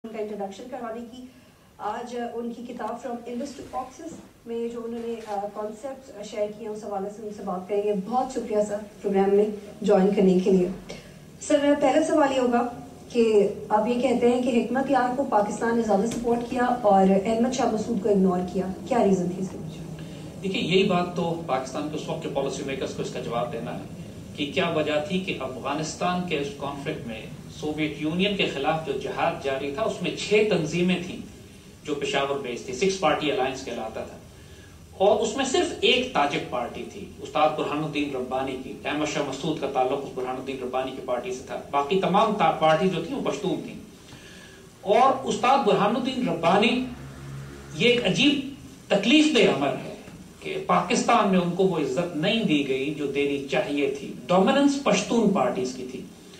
کا انٹروڈکشن کروانے کی آج ان کی کتاب فرام انڈس ٹو آکسس میں جو انہوں نے کانسیپٹ شیئر کیے اس حوالے سے ان سے بات کریں گے. بہت شکریہ سر پروگرام میں جوائن کرنے کے لیے. سر میرا پہلا سوال یہ ہوگا کہ آپ یہ کہتے ہیں کہ حکمت یار کو پاکستان نے زیادہ سپورٹ کیا اور احمد شاہ مسعود کو اگنور کیا، کیا ریزن تھی اس کے پیچھے؟ دیکھیے یہی بات تو پاکستان کے اس وقت کے پالیسی میکرز کو اس کا جواب دینا ہے کہ کیا وجہ تھی کہ افغانستان کے اس کانفلکٹ میں سوویت یونین کے خلاف جو جہاد جاری تھا اس میں 6 تنظیمیں تھیں جو پشاور بیس تھی، 6 پارٹی الائنس کہلاتا تھا، اور اس میں صرف ایک تاجک پارٹی تھی استاد برہان الدین ربانی کی. احمد شاہ مسعود کا تعلق اس برہان الدین ربانی کی پارٹی سے تھا، باقی تمام پارٹی جو تھیں وہ پشتون تھیں. اور استاد برہان الدین ربانی یہ ایک عجیب تکلیف دہ عمل ہے کہ پاکستان میں ان کو وہ عزت نہیں دی گئی جو دینی چاہیے تھی. ڈومیننس پشتون پارٹیز کی تھی.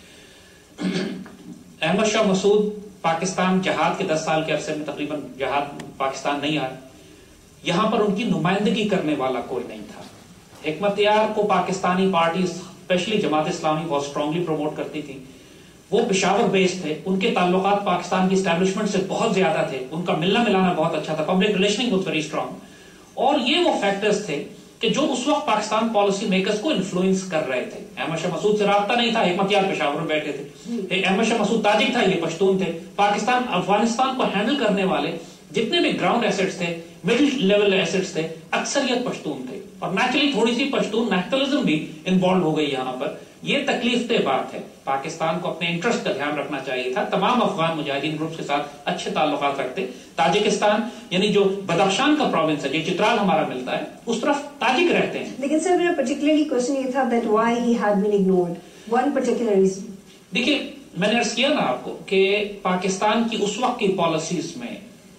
احمد شاہ مسعود پاکستان جہاد کے 10 سال کے عرصے میں تقریباً جہاد پاکستان نہیں آئے، یہاں پر ان کی نمائندگی کرنے والا کوئی نہیں تھا. حکمت یار کو پاکستانی پارٹیز اسپیشلی جماعت اسلامی بہت اسٹرانگلی پروموٹ کرتی تھی. وہ پشاور بیس تھے، ان کے تعلقات پاکستان کی اسٹیبلشمنٹ سے بہت زیادہ تھے، ان کا ملنا ملانا بہت اچھا تھا، public relationing was very strong. اور یہ وہ فیکٹرز تھے کہ جو اس وقت پاکستان پالیسی میکرز کو انفلوئنس کر رہے تھے. احمد شاہ مسعود سے رابطہ نہیں تھا، حکمت یار پشاور میں بیٹھے تھے. احمد شاہ مسعود تاجک تھا، یہ پشتون تھے. پاکستان افغانستان کو ہینڈل کرنے والے جتنے بھی گراؤنڈ ایسٹس تھے، مڈل لیول ایسٹس تھے، اکثریت پشتون تھے. اور نیچرلی تھوڑی سی پشتون نیشنلزم بھی انوالو ہو گئی یہاں پر. یہ تکلیف دہ بات ہے. پاکستان کو اپنے انٹرسٹ کا دھیان رکھنا چاہیے تھا. تمام افغان مجاہدین گروپس کے ساتھ اچھے تعلقات رکھتے. تاجکستان یعنی جو بدخشان کا پروونس ہے، یہ چترال ہمارا ملتا ہے، اس طرف تاجک رہتے ہیں. لیکن سر میرا پرٹیکولرلی کوشچن یہ تھا that why he had been ignored, one particular reason. دیکھیے میں نے عرض کیا نا آپ کو کہ پاکستان کی اس وقت کی پالیسیز میں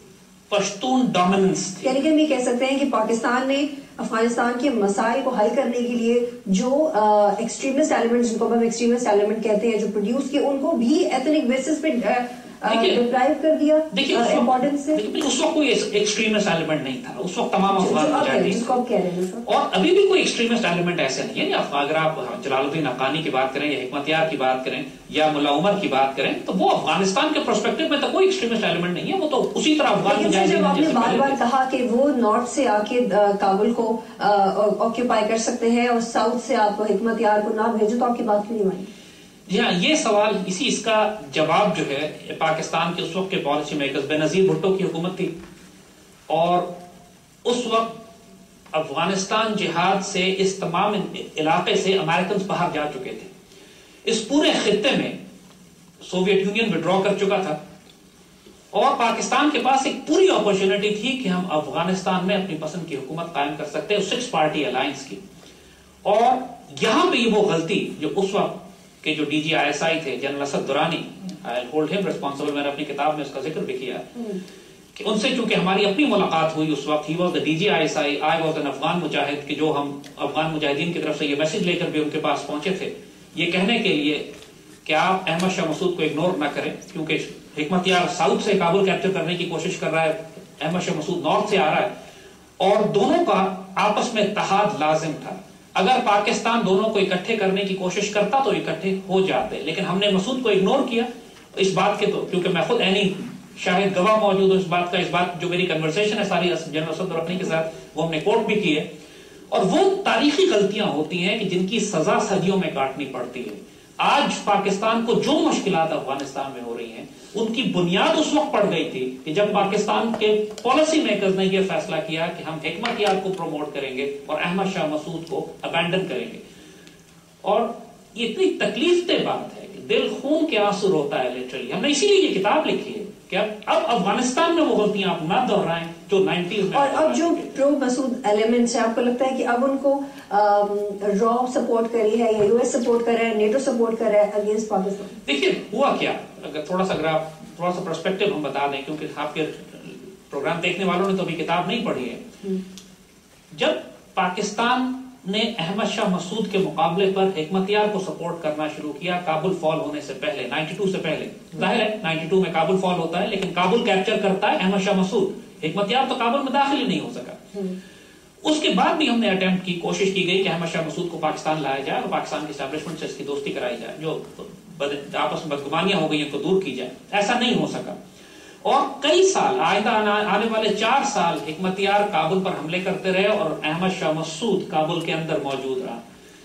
پشتون ڈومیننس تھی. یعنی کہ ہم یہ کہہ سکتے ہیں کہ پاکستان نے افغانستان کے مسائل کو حل کرنے کے لیے جو ایکسٹریمسٹ ایلیمنٹ، جن کو ہم ایکسٹریمسٹ ایلیمنٹ کہتے ہیں، جو پروڈیوس کیے، ان کو بھی ایتھنک بیسس پہ ڈپرائیو کر دیا امپورٹنس سے. اس وقت کوئی ایکسٹریمسٹ ایلیمنٹ نہیں تھا، اس وقت تمام افغان مجاہدین. اور ابھی بھی کوئی ایکسٹریمسٹ ایلیمنٹ ایسے نہیں ہے. اگر آپ جلال الدین حقانی کی بات کریں یا حکمت یار کی بات کریں یا ملا عمر کی بات کریں تو وہ افغانستان کے پرسپیکٹو میں تو کوئی ایکسٹریمسٹ ایلیمنٹ نہیں ہے. وہ تو اسی طرح افغان مجاہدین. جب آپ نے بار بار کہا کہ وہ نارتھ سے آ کے کابل کو آکیوپائی کر سکتے ہیں اور ساؤتھ سے آپ حکمت یار کو نہ بھیجو، تو آپ کی بات کیوں نہیں مانی؟ جی ہاں، یہ سوال اس کا جواب جو ہے پاکستان کے اس وقت کے پالیسی میکرز، بے نظیر بھٹو کی حکومت تھی اور اس وقت افغانستان جہاد سے اس تمام علاقے سے امریکنز باہر جا چکے تھے. اس پورے خطے میں سوویت یونین وڈرا کر چکا تھا اور پاکستان کے پاس ایک پوری اپرچونٹی تھی کہ ہم افغانستان میں اپنی پسند کی حکومت قائم کر سکتے ہیں 6 پارٹی الائنس کی. اور یہاں پہ وہ غلطی جو اس وقت کہ جو D G I S I تھے general Asad Durrani, I hold him responsible, میں نے اپنی کتاب میں اس کا ذکر بھی کیا کہ ان سے چونکہ ہماری اپنی ملاقات ہوئی اس وقت، he was the D G I S I, I was an Afghan مجاہد، کہ جو ہم افغان مجاہدین کی طرف سے یہ میسج لے کر بھی ان کے پاس پہنچے تھے یہ کہنے کے لیے کہ آپ احمد شاہ مسعود کو اگنور نہ کریں، کیونکہ حکمت یار ساؤتھ سے کابل کیپچر کرنے کی کوشش کر رہا ہے، احمد شاہ مسعود نارتھ سے آ رہا ہے، اور دونوں کا آپس میں اتحاد لازم تھا. اگر پاکستان دونوں کو اکٹھے کرنے کی کوشش کرتا تو اکٹھے ہو جاتے، لیکن ہم نے مسعود کو اگنور کیا اس بات کے. تو کیونکہ میں خود عینی شاہد گواہ موجود ہوں اس بات کا، اس بات جو میری کنورسیشن ہے ساری جنرل اسد درانی کے ساتھ وہ ہم نے کوٹ بھی کی ہے. اور وہ تاریخی غلطیاں ہوتی ہیں کہ جن کی سزا صدیوں میں کاٹنی پڑتی ہے. آج پاکستان کو جو مشکلات افغانستان میں ہو رہی ہیں ان کی بنیاد اس وقت پڑ گئی تھی کہ جب پاکستان کے پالیسی میکرز نے یہ فیصلہ کیا کہ ہم حکمت یار کو پروموٹ کریں گے اور احمد شاہ مسعود کو ابینڈن کریں گے. اور یہ اتنی تکلیف دہ بات ہے کہ دل خون کے آنسو روتا ہے لٹرلی. ہم نے اسی لیے یہ کتاب لکھی ہے کہ اب افغانستان میں وہ غلطیاں آپ نہ دہرائیں جو 90s میں. اور اب جو پرو مسعود ایلیمنٹس ہیں، آپ کو لگتا ہے کہ اب ان کو را سپورٹ کری ہے یا یو ایس سپورٹ کر رہا ہے، نیٹو سپورٹ کر رہا ہے اگینسٹ پاکستان؟ دیکھیے ہوا کیا، اگر تھوڑا سا پرسپیکٹو ہم بتا دیں، کیونکہ آپ کے پروگرام دیکھنے والوں نے تو ابھی کتاب نہیں پڑھی ہے. جب پاکستان نے احمد شاہ مسعود کے مقابلے پر حکمت یار کو سپورٹ کرنا شروع کیا کابل فال ہونے سے پہلے، 92 سے پہلے، ظاہر ہے 92 میں کابل فال ہوتا ہے لیکن کابل کیپچر کرتا ہے احمد شاہ مسعود. حکمت یار تو کابل میں داخل ہی نہیں ہو سکا. اس کے بعد بھی ہم نے اٹیمپٹ کی، کوشش کی گئی کہ احمد شاہ مسعود کو پاکستان لایا جائے اور پاکستان کی اسٹیبلشمنٹ سے اس کی دوستی کرائی جائے، جو آپس میں بدگمانیاں ہو گئی ان کو دور کی جائے. ایسا نہیں ہو سکا. اور کئی سال آئندہ آنے والے 4 سال حکمتیار کابل پر حملے کرتے رہے اور احمد شاہ مسعود کابل کے اندر موجود رہا.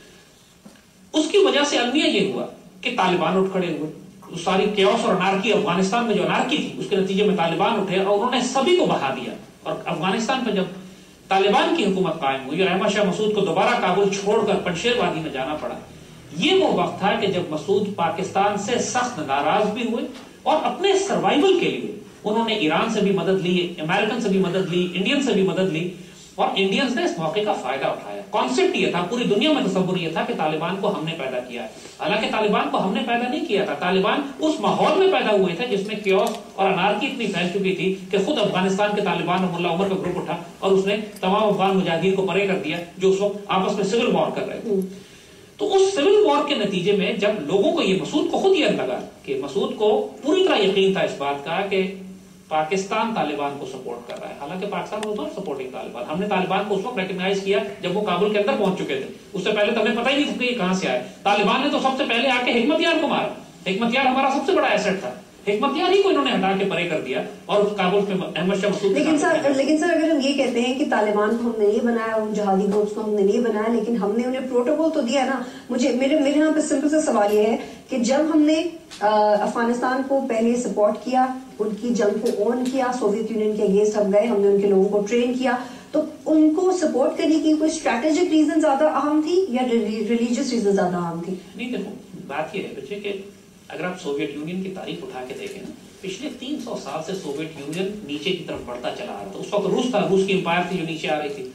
اس کی وجہ سے المیہ یہ ہوا کہ طالبان اٹھ کھڑے ہوئے. ساری کیوس اور انارکی افغانستان میں جو انارکی تھی اس کے نتیجے میں طالبان اٹھے اور انہوں نے سبھی کو بہا دیا. اور افغانستان میں جب طالبان کی حکومت قائم ہوئی اور احمد شاہ مسعود کو دوبارہ کابل چھوڑ کر پنشیر وادی میں جانا پڑا, یہ وہ وقت تھا کہ جب مسعود پاکستان سے سخت ناراض بھی ہوئے اور اپنے سروائیول کے لیے انہوں نے ایران سے بھی مدد لی, امریکن سے بھی مدد لی, انڈین سے بھی مدد لی, اور انڈینز نے اس موقع کا فائدہ اٹھایا. کانسیپٹ یہ تھا, پوری دنیا میں تصور یہ تھا کہ طالبان کو ہم نے پیدا کیا ہے. حالانکہ طالبان کو ہم نے پیدا نہیں کیا تھا, طالبان اس ماحول میں پیدا ہوئے تھے جس میں کیوس اور انارکی اتنی پھیل چکی تھی کہ خود افغانستان کے طالبان اور ملا عمر کا گروپ اٹھا اور اس نے تمام افغان مجاہدین کو پرے کر دیا جو اس وقت آپس میں سول وار کر رہے تھے. تو اس سول وار کے نتیجے میں جب لوگوں کو یہ مسعود کو خود یہ لگا کہ مسعود کو پوری طرح یقین تھا اس بات کا کہ پاکستان طالبان کو سپورٹ کر رہا ہے, حالانکہ Pakistan was not supporting Taliban. ہم نے طالبان کو اس وقت ریکگنائز کیا جب وہ کابل کے اندر پہنچ چکے تھے. اس سے پہلے تو ہمیں پتہ ہی نہیں تھا کہ یہ کہاں سے آئے. طالبان نے تو سب سے پہلے آ کے حکمتیار کو مارا. حکمتیار ہمارا سب سے بڑا ایسٹ تھا, حکمتیار ہی کو انہوں نے ہٹا کے پرے کر دیا اور کابل میں احمد شاہ مسعود. لیکن سر اگر ہم یہ کہتے ہیں کہ طالبان کو ہم نے نہیں بنایا, ان جہادی گروپس کو ہم نے نہیں بنایا, لیکن ہم نے انہیں پروٹوکول تو دیا نا. میرے یہاں پہ سمپل سا سوال یہ ہے کہ جب ہم نے افغانستان کو پہلے سپورٹ کیا, ان کی جنگ کو اون کیا, سوویت یونین کے اگینسٹ ہم گئے, ہم نے ان کے لوگوں کو ٹرین کیا, تو ان کو سپورٹ کرنے کی کوئی اسٹریٹجک ریزن زیادہ اہم تھی یا ریلیجیس ریزن زیادہ اہم تھی؟ نہیں, دیکھو بات یہ ہے بچے کہ اگر آپ سوویت یونین کی تاریخ اٹھا کے دیکھیں نا, پچھلے 300 سال سے سوویت یونین نیچے کی طرف بڑھتا چلا رہا تھا. اس وقت روس تھا, روس کی امپائر تھی جو نیچے آ رہی تھی.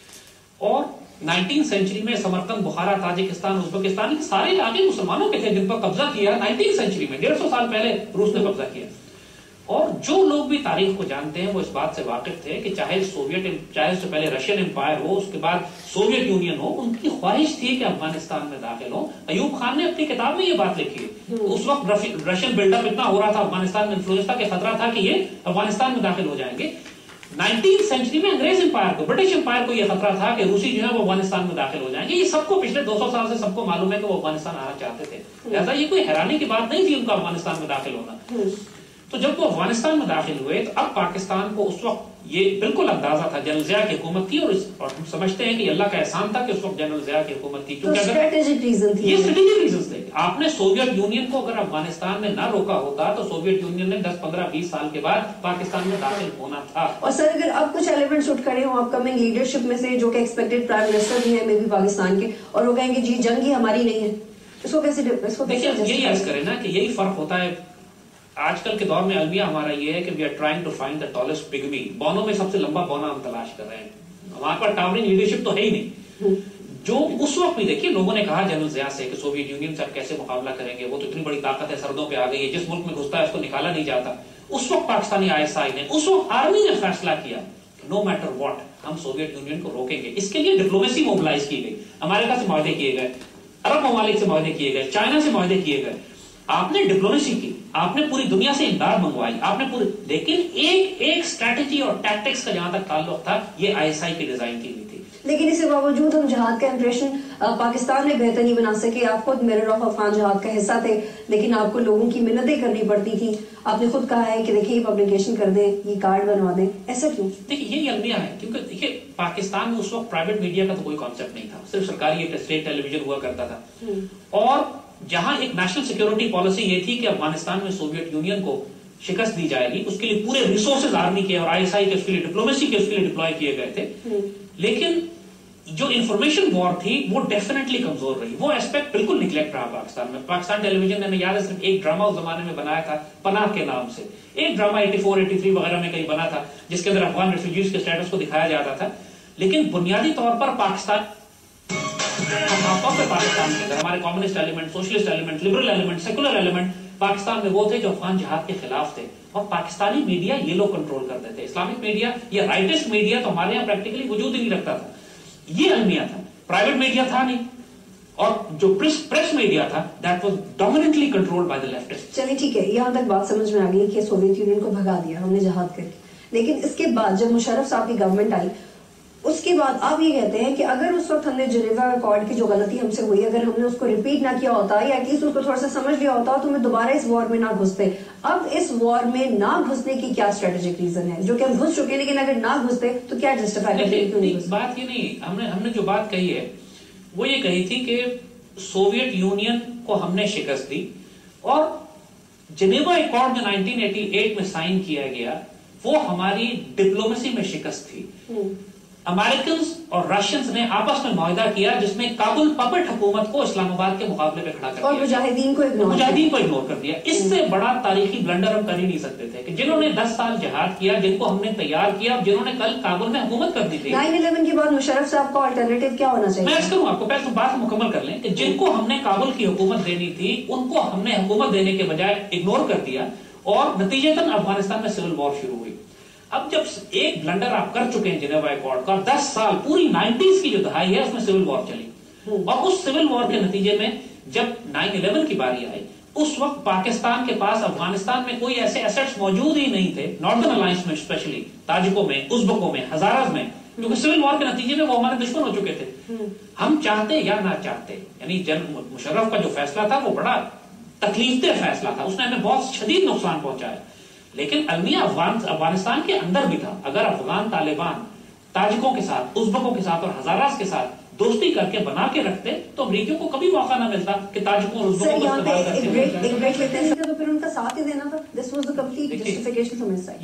اور 19 سینچری میں سمرقند, بخارا, تاجکستان, ازبکستان کے سارے علاقے مسلمانوں کے تھے جن پر قبضہ کیا 19 سینچری میں, 150 سال پہلے روس نے قبضہ کیا. اور جو لوگ بھی تاریخ کو جانتے ہیں وہ اس بات سے واقف تھے کہ چاہے اس سے پہلے رشین امپائر ہو, اس کے بعد سوویت یونین ہو, ان کی خواہش تھی کہ افغانستان میں داخل ہو. ایوب خان نے اپنی کتاب میں یہ بات لکھی ہے. اس وقت رشین بلڈ اپ اتنا ہو رہا تھا افغانستان میں, انفلوئنس تھا کہ خطرہ تھا کہ یہ افغانستان میں داخل ہو جائیں گے. 19 سینچری میں انگریز امپائر کو, برٹش امپائر کو یہ خطرہ تھا کہ روسی جو ہے وہ افغانستان میں داخل ہو جائیں گے. یہ سب کو پچھلے 200 سال سے سب کو معلوم ہے کہ وہ افغانستان آنا چاہتے تھے. لہٰذا یہ کوئی حیرانی کی بات نہیں تھی ان کا افغانستان میں داخل ہونا. تو جب وہ افغانستان میں داخل ہوئے تو اب پاکستان کو اس وقت یہ بالکل اندازہ تھا جنرل ضیاء کی حکومت تھی, اور ہم سمجھتے ہیں کہ یہ اللہ کا احسان تھا کہ اس وقت جنرل ضیاء کی حکومت تھی. کیونکہ اسٹریٹجک ریزن تھی, یہ اسٹریٹجک ریزنز تھے. آپ نے سوویت یونین کو اگر افغانستان میں نہ روکا ہوتا تو سوویت یونین نے 10, 15, 20 سال کے بعد پاکستان میں داخل ہونا تھا. اور سر اگر اب کچھ ایلیمنٹس اٹھ کھڑے ہوں اپ کمنگ لیڈرشپ میں سے جو کہ ایکسپیکٹڈ پرائم منسٹر بھی ہیں میں بھی پاکستان کے, اور وہ کہیں گے جی جنگ ہی ہماری نہیں ہے, اس کو کیسے دیکھیں یہی عرض کریں نا کہ یہی فرق ہوتا ہے آج کل کے دور میں. المیہ ہمارا یہ ہے کہ we are trying to find the tallest pygmy. بونوں میں سب سے لمبا بونا ہم تلاش کر رہے ہیں. ہمارے پاس ٹاورنگ لیڈرشپ تو ہے ہی نہیں. جو اس وقت بھی دیکھیے لوگوں نے کہا جنرل ضیاء سے کہ سوویت یونین سے آپ کیسے مقابلہ کریں گے, وہ تو اتنی بڑی طاقت ہے, سرحدوں پہ آ گئی ہے, جس ملک میں گھستا ہے اس کو نکالا نہیں جاتا. اس وقت پاکستانی ISI نے, اس وقت آرمی نے فیصلہ کیا نو میٹر واٹ ہم سوویت یونین کو روکیں گے. اس کے لیے ڈپلومیسی موبلائز کی گئی, امریکہ سے معاہدے کیے گئے, عرب ممالک سے معاہدے کیے گئے, چائنا سے معاہدے کیے گئے. آپ نے ڈپلومیسی کی, آپ نے پوری دنیا سے امداد منگوائی, آپ نے لیکن ایک اسٹریٹجی اور ٹیکٹکس کا جہاں تک تعلق تھا یہ ISI کی ڈیزائن کی ہوئی تھی. لیکن اس کے باوجود ہم جہاد کا امپریشن پاکستان میں بہتر نہیں بنا سکے. آپ خود میرر آف افغان جہاد کا حصہ تھے, لیکن آپ کو لوگوں کی منتیں کرنی پڑتی تھی. آپ نے خود کہا ہے کہ دیکھیے پبلیکیشن کر دیں, یہ کارڈ بنوا دیں, ایسا کیوں؟ دیکھیے یہی المیہ ہے, کیونکہ دیکھیے پاکستان میں اس وقت پرائیویٹ میڈیا کا تو کوئی کانسیپٹ نہیں تھا, صرف سرکاری اسٹیٹ ٹیلی ویژن ہوا کرتا تھا. اور جہاں ایک نیشنل سیکورٹی پالیسی یہ تھی کہ افغانستان میں سوویت یونین کو شکست دی جائے گی, اس کے لیے پورے ریسورسز آرمی کے اور ISI کے اس کے لیے ڈپلومیسی کے اس کے لیے ڈپلوائے کیے گئے تھے. لیکن جو انفارمیشن وار تھی وہ ڈیفینیٹلی کمزور رہی. وہ ایسپیکٹ بالکل نگلیکٹ رہا پاکستان میں. پاکستان ٹیلی ویژن نے ہمیں یاد ہے صرف ایک ڈرامہ اس زمانے میں بنایا تھا پناہ کے نام سے, ایک ڈرامہ 84, 83 وغیرہ میں کہیں بنا تھا جس کے اندر افغان ریفیوجیز کے اسٹیٹس کو دکھایا جاتا تھا. لیکن بنیادی طور پر پاکستان کے اندر ہمارے communist element, socialist element, liberal element, secular element Pakistan میں وہ تھے جو افغان جہاد کے خلاف تھے. اور پاکستانی میڈیا یہ لوگ کنٹرول کرتے تھے. اسلامک میڈیا یا رائٹسٹ میڈیا تو ہمارے یہاں پریکٹیکلی وجود ہی نہیں رکھتا تھا. یہ المیہ تھا, پرائیویٹ میڈیا تھا نہیں, اور جو پریس میڈیا تھا that was dominantly controlled by the leftists. چلیے ٹھیک ہے, یہاں تک بات سمجھ میں آ گئی کہ سوویت یونین کو بھگا دیا ہم نے جہاد کر کے. لیکن اس کے بعد جب مشرف صاحب کی گورنمنٹ آئی اس کے بعد آپ یہ کہتے ہیں کہ اگر اس وقت ہم نے جنیوا ایکارڈ کی جو غلطی ہم سے ہوئی اگر ہم نے اس کو ریپیٹ نہ کیا ہوتا یا ایٹ لیسٹ اس کو تھوڑا سا سمجھ لیا ہوتا تو ہمیں دوبارہ اس وار میں نہ گھستے. اب اس وار میں نہ گھسنے کی کیا اسٹریٹجک ریزن ہے جو کہ ہم گھس چکے ہیں لیکن اگر نہ گھستے تو کیا جسٹیفائی کرتے ہیں؟ کیوں نہیں گھستے؟ بات یہ نہیں, ہم نے جو بات کہی ہے وہ یہ کہی تھی کہ سوویت یونین کو ہم نے شکست دی اور جنیوا ایکارڈ جو 1988 میں سائن کیا گیا وہ ہماری ڈپلومیسی میں شکست تھی. امریکنز اور رشینز نے آپس میں معاہدہ کیا جس میں کابل پپٹ حکومت کو اسلام آباد کے مقابلے پہ کھڑا کر دیا اور مجاہدین کو اگنور کر دیا. اس سے بڑا تاریخی بلنڈر ہم کر ہی نہیں سکتے تھے کہ جنہوں نے 10 سال جہاد کیا, جن کو ہم نے تیار کیا, جنہوں نے کل کابل میں حکومت کر دی تھی. 9/11 کے بعد مشرف صاحب کا الٹرنیٹو کیا ہونا چاہیے؟ میں اس کروں آپ کو پہلے بات مکمل کر لیں کہ جن کو ہم نے کابل کی حکومت دینی تھی ان کو ہم نے حکومت دینے کے بجائے اگنور کر دیا اور نتیجتاً افغانستان میں سول وار شروع ہوئی. اب جب ایک بلنڈر آپ کر چکے ہیں جنیوا ایکارڈ کا, 10 سال پوری 90s کی جو دہائی ہے اس میں سول وار چلی اور اس سول وار کے نتیجے میں جب 9/11 کی باری آئی اس وقت پاکستان کے پاس افغانستان میں کوئی ایسے ایسٹس موجود ہی نہیں تھے, ناردرن الائنس میں اسپیشلی تاجکوں میں, ازبکوں میں, ہزاراز میں, کیونکہ سول وار کے نتیجے میں وہ ہمارے دشمن ہو چکے تھے. ہم چاہتے یا نہ چاہتے, یعنی مشرف کا جو فیصلہ تھا وہ بڑا تکلیف دہ فیصلہ تھا, اس نے ہمیں بہت شدید نقصان پہنچایا, لیکن المیہ افغانستان کے اندر بھی تھا. اگر افغان طالبان تاجکوں کے ساتھ, ازبکوں کے ساتھ اور ہزاراز کے ساتھ دوستی کر کے بنا کے رکھتے تو امریکیوں کو کبھی موقع نہ ملتا کہ تاجکوں اور ازبکوں کو استعمال کرتے. تو پھر ان کا ساتھ ہی دینا تھا. This was the complete justification from his side.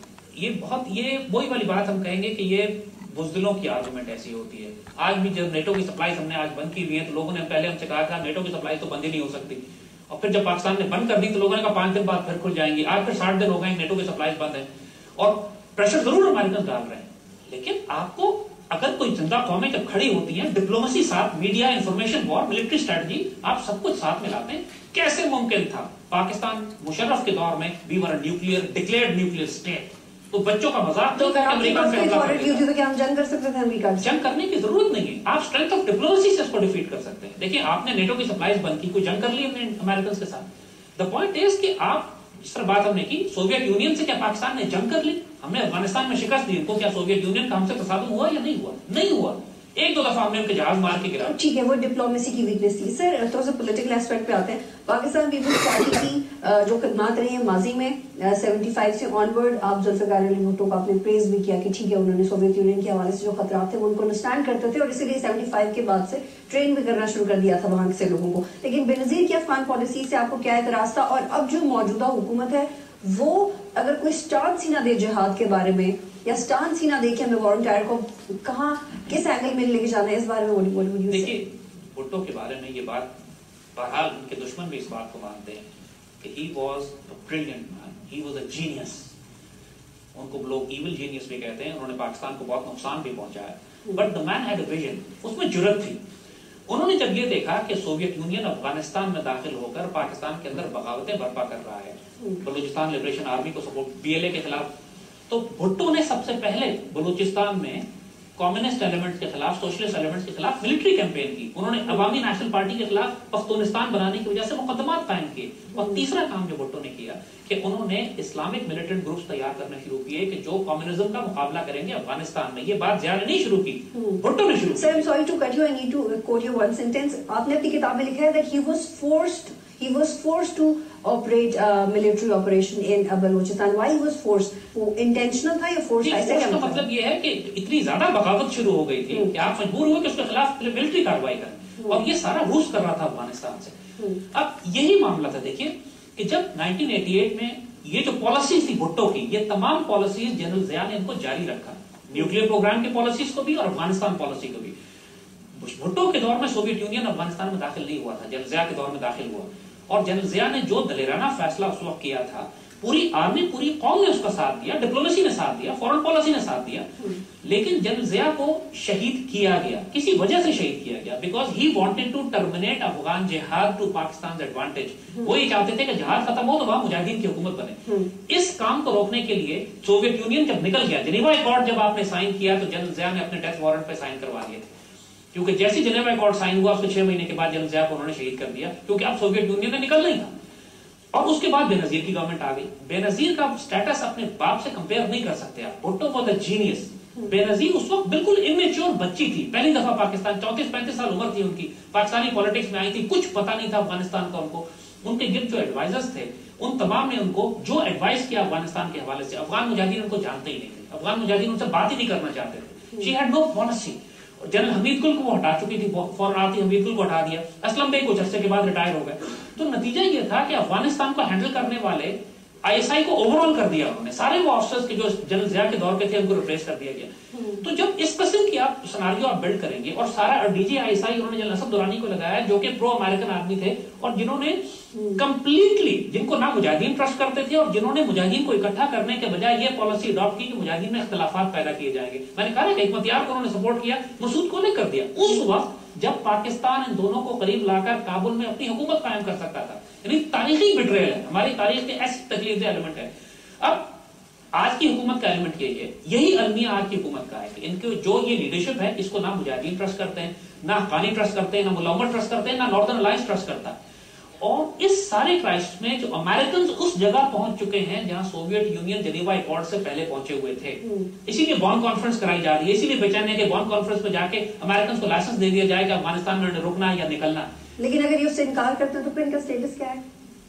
یہ وہی والی بات ہم کہیں گے کہ یہ بزدلوں کی آرگومنٹ ایسی ہوتی ہے. آج بھی جب نیٹو کی سپلائیز ہم نے آج بند کی ہوئی ہیں تو لوگوں نے پہلے ہم سے کہا تھا نیٹو کی سپلائی تو بند ہی نہیں ہو سکتی, اور پھر جب پاکستان نے بند کر دی تو لوگوں نے کہا 5 دن بعد پھر کھل جائیں گی. آج پھر 60 دن ہو گئے نیٹو کی سپلائیز بند ہے اور پریشر ضرور امریکن ڈال رہے ہیں, لیکن آپ کو اگر کوئی زندہ قومیں جب کھڑی ہوتی ہیں, ڈپلومیسی ساتھ, media, information war, military strategy, آپ سب کچھ ساتھ ملاتے ہیں. کیسے ممکن تھا پاکستان مشرف کے دور میں we were a nuclear declared nuclear state, تو بچوں کا مذاق تو ہم جنگ کر سکتے تھے امریکہ سے؟ جنگ کرنے کی ضرورت نہیں ہے, آپ اسٹرینتھ آف ڈپلومیسی سے اس کو ڈیفیٹ کر سکتے ہیں. دیکھیں آپ نے نیٹو کی سپلائیز بند کی, کوئی جنگ کر لی ہم نے امریکنز کے ساتھ. دا پوائنٹ از کہ آپ جس طرح بات ہم نے کی سوویت یونین سے, کیا پاکستان نے جنگ کر لی؟ ہم نے افغانستان میں شکست دی ان کو, کیا سوویت یونین کا ہم سے تصادم ہوا یا نہیں ہوا؟ نہیں ہوا. 1-2 دفعہ ہم نے ان کے جہاز مار کے گرا. ٹھیک ہے, وہ ڈپلومیسی کی ویکنیس تھی. سر تھوڑا سا پولیٹیکل ایسپیکٹ پہ آتے ہیں. پاکستان پیپلز پارٹی کی جو خدمات رہی ہیں ماضی میں 75 سے آن ورڈ, آپ ذوالفقار علی بھٹو کا آپ نے پریز بھی کیا کہ ٹھیک ہے انہوں نے سوویت یونین کے حوالے سے جو خطرات تھے وہ ان کو انڈرسٹینڈ کرتے تھے اور اسی لیے 75 کے بعد سے ٹرین بھی کرنا شروع کر دیا تھا وہاں سے لوگوں کو. لیکن بے نظیر کی افغان پالیسی سے آپ کو کیا اعتراض تھا؟ اور اب جو موجودہ حکومت ہے وہ اگر کوئی سٹانس ہی نہ دے جہاد کے بارے میں, یا سٹانس ہی نہ دے کہ ہمیں والنٹیئر کو کہاں کس اینگل میں لے کے جانا ہے, اس بارے میں دیکھیے بھٹو کے بارے میں یہ بات, بہرحال ان کے دشمن بھی اس بات کو مانتے ہیں کہ he was a brilliant man, he was a genius. ان کو لوگ ایول جینیس بھی کہتے ہیں, انہوں نے پاکستان کو بہت نقصان بھی پہنچایا, but the man had a vision, اس میں جرأت تھی. انہوں نے جب یہ دیکھا کہ سوویت یونین افغانستان میں داخل ہو کر پاکستان کے اندر بغاوتیں برپا کر رہا ہے, بلوچستان لبریشن آرمی کو سپورٹ, BLA کے خلاف, تو بھٹو نے سب سے پہلے بلوچستان میں کمیونسٹ ایلیمنٹس کے خلاف, سوشلسٹ ایلیمنٹس کے خلاف ملٹری کیمپین کی. انہوں نے عوامی نیشنل پارٹی کے خلاف پختونستان بنانے کی وجہ سے مقدمات قائم کیے. اور تیسرا کام جو بھٹو نے کیا کہ انہوں نے اسلامک ملیٹنٹ گروپس تیار کرنا شروع کیے کہ جو کمیونزم کا مقابلہ کریں گے افغانستان میں. یہ بات زیادہ نہیں شروع کی, بھٹو نے شروع. Sir I am sorry to cut you, I need to quote you one sentence. آپ نے اپنی کتاب میں لکھا ہے that he was forced to operate military operation in Balochistan. Why he was forced? وہ intentional تھا یا forced تھا؟ اس کا مطلب یہ ہے کہ اتنی زیادہ بغاوت شروع ہو گئی تھی کہ آپ مجبور ہوئے کہ اس کے خلاف ملٹری کارروائی کریں, اور یہ سارا روس کر رہا تھا افغانستان سے. اب یہی معاملہ تھا. دیکھیے کہ جب 1988 میں یہ جو پالیسیز تھی بھٹو کی, یہ تمام پالیسیز جنرل ضیاء نے ان کو جاری رکھا, نیوکلیر پروگرام کی پالیسیز کو بھی اور افغانستان پالیسی کو بھی. بھٹو کے دور میں سوویت یونین افغانستان میں داخل نہیں ہوا تھا, جنرل ضیاء کے دور میں داخل ہوا, اور جنرل ضیاء نے جو دلیرانہ فیصلہ اس وقت کیا تھا, پوری آرمی, پوری قوم نے اس کا ساتھ دیا, ڈپلومیسی نے ساتھ دیا, فورن پالیسی نے ساتھ دیا, لیکن جنرل ضیاء کو شہید کیا گیا, کسی وجہ سے شہید کیا گیا, because he wanted to terminate Afghan jihad to Pakistan advantage. وہ یہ چاہتے تھے کہ جہاد ختم ہو تو وہاں مجاہدین کی حکومت بنے. اس کام کو روکنے کے لیے سوویت یونین جب نکل گیا, جنیوا ایکارڈ جب آپ نے سائن کیا تو جنرل ضیاء نے اپنے ڈیتھ وارنٹ پہ سائن کروا دیے تھے, کیونکہ جیسی جنیوا ایکارڈ سائن ہوا اس کے 6 مہینے کے بعد جنرل ضیاء کو انہوں نے شہید کر دیا, کیونکہ اب سوویت یونین نے نکل نہیں تھا. اور اس کے بعد بے نظیر کی گورنمنٹ آ گئی. بے نظیر کا سٹیٹس اپنے باپ سے کمپیئر نہیں کر سکتے آپ. Bhutto was a genius, Benazir اس وقت بالکل امیچور بچی تھی, پہلی دفعہ پاکستان, 34-35 سال عمر تھی ان کی, پاکستانی پالیٹکس میں آئی تھی, کچھ پتا نہیں تھا افغانستان کا ان کو. ان کے گرد جو ایڈوائزرز تھے ان تمام نے ان کو جو ایڈوائز کیا افغانستان کے حوالے سے, افغان مجاہدین ان کو جانتے ہی نہیں تھے, افغان مجاہدین ان سے بات ہی نہیں کرنا چاہتے تھے. She had no policy. General Hamid Gul کو وہ ہٹا چکی تھی, فوراً آتی حمید گل کو ہٹا دیا, اسلم بھائی کچھ عرصے کے بعد ریٹائر ہو گئے. تو نتیجہ یہ تھا کہ افغانستان کو ہینڈل کرنے والے آئی ایس آئی کو اوور آل کر دیا انہوں نے, سارے وہ آفیسرز کے جو جنرل ضیاء کے دور کے تھے ان کو ریپلیس کر دیا گیا. تو جب اس قسم کی آپ سناریو آپ بلڈ کریں گے, اور سارا ڈی جی آئی ایس آئی انہوں نے جنرل اسد درانی کو لگایا جو کہ پرو امریکن آدمی تھے, اور جنہوں نے کمپلیٹلی, جن کو نہ مجاہدین ٹرسٹ کرتے تھے, اور جنہوں نے مجاہدین کو اکٹھا کرنے کے بجائے یہ پالیسی اڈاپٹ کی کہ مجاہدین میں اختلافات پیدا کیے جائیں گے. میں نے کہا کہ حکمت یار کو انہوں نے سپورٹ کیا, مسعود کو نہیں کر دیا. اس وقت جب پاکستان ان دونوں کو قریب لا کر کابل میں اپنی حکومت قائم کر سکتا تھا. یعنی تاریخی بٹریل ہے, ہماری تاریخ کے ایسے تکلیف دہ ایلیمنٹ ہے. اب آج کی حکومت کا ایلیمنٹ یہی ہے, یہی المیہ آج کی حکومت کا ہے کہ ان کے جو یہ لیڈرشپ ہے اس کو نہ مجاہدین ٹرسٹ کرتے ہیں, نہ حقانی ٹرسٹ کرتے ہیں, نہ ملا عمر ٹرسٹ کرتے ہیں, نہ ناردرن الائنس ٹرسٹ کرتا. اور اس سارے کرائسٹ میں جو امریکنز اس جگہ پہنچ چکے ہیں جہاں سوویت یونین جنیوا ایکارڈ سے پہلے پہنچے ہوئے تھے. اسی لیے بون کانفرنس کرائی جا رہی ہے, اسی لیے بے چین ہے کہ بون کانفرنس میں جا کے امریکنز کو لائسنس دے دیا جائے کہ افغانستان میں رکنا یا نکلنا. لیکن اگر یہ اس سے انکار کرتے ہیں تو پھر ان کا اسٹیٹس کیا ہے؟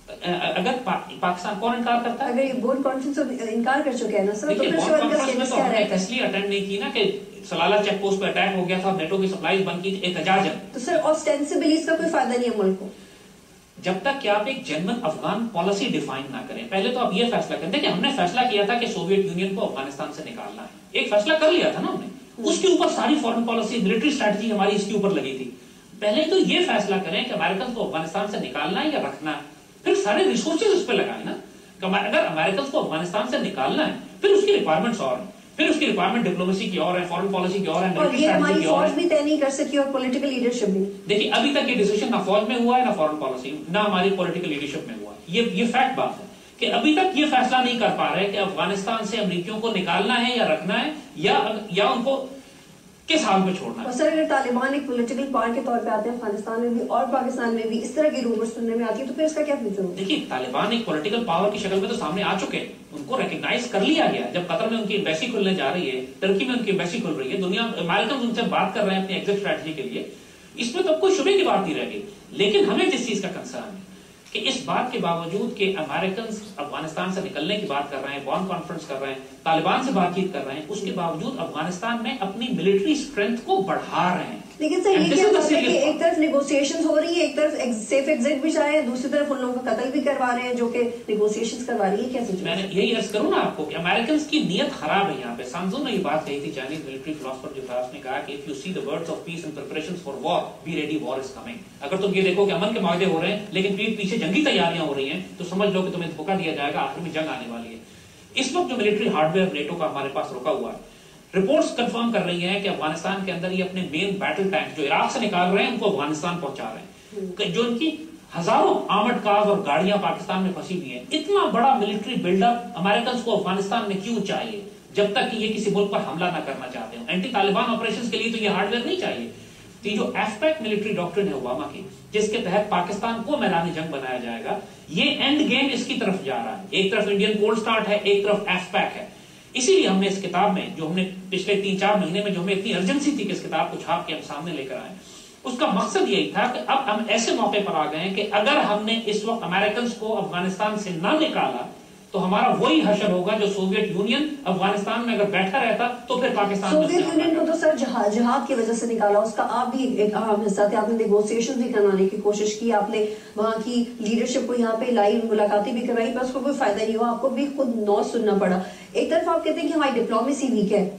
اگر پاکستان کون انکار کرتا ہے؟ اگر یہ بون کانفرنس انکار کر چکے ہیں نا سر, تو پھر بون کانفرنس میں تو ہم نے اس لیے اٹینڈ نہیں کی نا کہ سلالہ چیک پوسٹ پہ اٹیک ہو گیا تھا, نیٹو کی سپلائیز بند کی تھی احتجاجاً. تو سر آسٹینسبلی اس کا کوئی فائدہ نہیں ہے ملک کو جب تک کہ آپ ایک جنرل افغان پالیسی ڈیفائن نہ کریں. پہلے تو آپ یہ فیصلہ کرتے کہ ہم نے فیصلہ کیا تھا کہ سوویت یونین کو افغانستان سے نکالنا ہے, ایک فیصلہ کر لیا تھا نا ہم نے, اس کے اوپر ساری فورن پالیسی ملٹری اسٹریٹجی ہماری اس کے اوپر لگی تھی. پہلے تو یہ فیصلہ کریں کہ امریکن کو افغانستان سے نکالنا ہے یا رکھنا ہے, پھر سارے ریسورسز اس پہ لگائیں نا. اگر امریکن کو افغانستان سے نکالنا ہے پھر اس کی ریکوائرمنٹس اور ہیں, پھر اس کی ریکوائرمنٹ ڈپلومیسی کی اور ہے, فورن پالیسی کی اور ہے, اور یہ ہماری فوج بھی طے نہیں کر سکی اور پولیٹیکل لیڈرشپ بھی. دیکھیے ابھی تک یہ ڈیسیژن نہ فوج میں ہوا ہے, نہ فورن پالیسی, نہ ہماری پولیٹیکل لیڈرشپ میں ہوا ہے. یہ فیکٹ بات ہے کہ ابھی تک یہ فیصلہ نہیں کر پا رہے کہ افغانستان سے امریکیوں کو نکالنا ہے یا رکھنا ہے یا ان کو کس حال میں چھوڑنا ہے. اور سر اگر طالبان ایک پولیٹیکل پارٹ کے طور پہ آتے ہیں افغانستان میں بھی اور پاکستان میں بھی اس طرح کی رومر سننے میں آتی ہے, تو پھر اس کا کیا فیوچر ہوگا؟ دیکھیے طالبان ایک پولیٹیکل پاور کی شکل میں تو سامنے آ چکے ہیں, ان کو ریکگنائز کر لیا گیا. جب قطر میں ان کی ایمبیسی کھلنے جا رہی ہے, ترکی میں ان کی ایمبیسی کھل رہی ہے, دنیا امریکن ان سے بات کر رہے ہیں اپنی ایگزٹ اسٹریٹجی کے لیے, اس میں تو کوئی شبے کی بات نہیں رہ گئی. لیکن ہمیں جس چیز کا کنسرن ہے کہ اس بات کے باوجود کہ امریکنز افغانستان سے نکلنے کی بات کر رہے ہیں, بون کانفرنس کر رہے ہیں, طالبان سے بات چیت کر رہے ہیں, اس کے باوجود افغانستان میں اپنی ملٹری اسٹرینتھ کو بڑھا رہے ہیں. لیکن سر یہ کیا بات ہے کہ ایک طرف نیگوسیشنز ہو رہی ہے, ایک طرف سیف ایگزٹ بھی چاہے, دوسری طرف ان لوگوں کا قتل بھی کروا رہے ہیں جو کہ نیگوسیشنز کروا رہی ہے. کیسے میں نے یہی عرض کروں نا آپ کو کہ امریکنز کی نیت خراب ہے یہاں پہ. سانزو نے یہ بات کہی تھی, چائنیز ملٹری فلاسفر جو تھا, اس نے کہا کہ if you see the words of peace and preparations for war, be ready, war is coming. اگر تم یہ دیکھو کہ امن کے معاہدے ہو رہے ہیں لیکن پیچھے جنگی تیاریاں ہو رہی ہیں تو سمجھ لو کہ تمہیں دھوکہ دیا جائے گا, آخر میں جنگ آنے والی ہے. اس وقت جو ملٹری ہارڈ ویئر نیٹو کا ہمارے پاس رکا ہوا ہے, رپورٹس کنفرم کر رہی ہیں کہ افغانستان کے اندر یہ اپنے مین بیٹل ٹینک جو عراق سے نکال رہے ہیں ان کو افغانستان پہنچا رہے ہیں, جو ان کی ہزاروں آرمڈ کارز اور گاڑیاں پاکستان میں پھنسی ہوئی ہیں. اتنا بڑا ملٹری بلڈ اپ امریکنز کو افغانستان میں کیوں چاہیے جب تک کہ یہ کسی ملک پر حملہ نہ کرنا چاہتے ہوں؟ اینٹی طالبان آپریشنز کے لیے تو یہ ہارڈ ویئر نہیں چاہیے. جو ایف پیک ملٹری ڈاکٹرن ہے اوباما کی, جس کے تحت پاکستان کو میدان جنگ بنایا جائے گا, یہ اینڈ گیم اس کی طرف جا رہا ہے. ایک طرف انڈین کولڈ سٹارٹ ہے, ایک طرف ایف پیک ہے. اسی لیے ہم نے اس کتاب میں جو ہم نے پچھلے 3-4 مہینے میں جو ہمیں اتنی ارجنسی تھی کہ اس کتاب کو چھاپ کے ہم سامنے لے کر آئے, اس کا مقصد یہی تھا کہ اب ہم ایسے موقع پر آ گئے ہیں کہ اگر ہم نے اس وقت امریکنز کو افغانستان سے نہ نکالا تو ہمارا وہی حشر ہوگا جو سوویت یونین افغانستان میں اگر بیٹھا رہتا تو پھر پاکستان سوویت یونین کو تو سر جہاد کی وجہ سے نکالا, اس کا آپ بھی ایک اہم حصہ تھے. آپ نے نیگوسیشن بھی کروانے کی کوشش کی, آپ نے وہاں کی لیڈرشپ کو یہاں پہ لائی, ملاقاتیں بھی کروائی, پر اس کو کوئی فائدہ نہیں ہوا, آپ کو بھی خود نو سننا پڑا. ایک طرف آپ کہتے ہیں کہ ہماری ڈپلومیسی ویک ہے,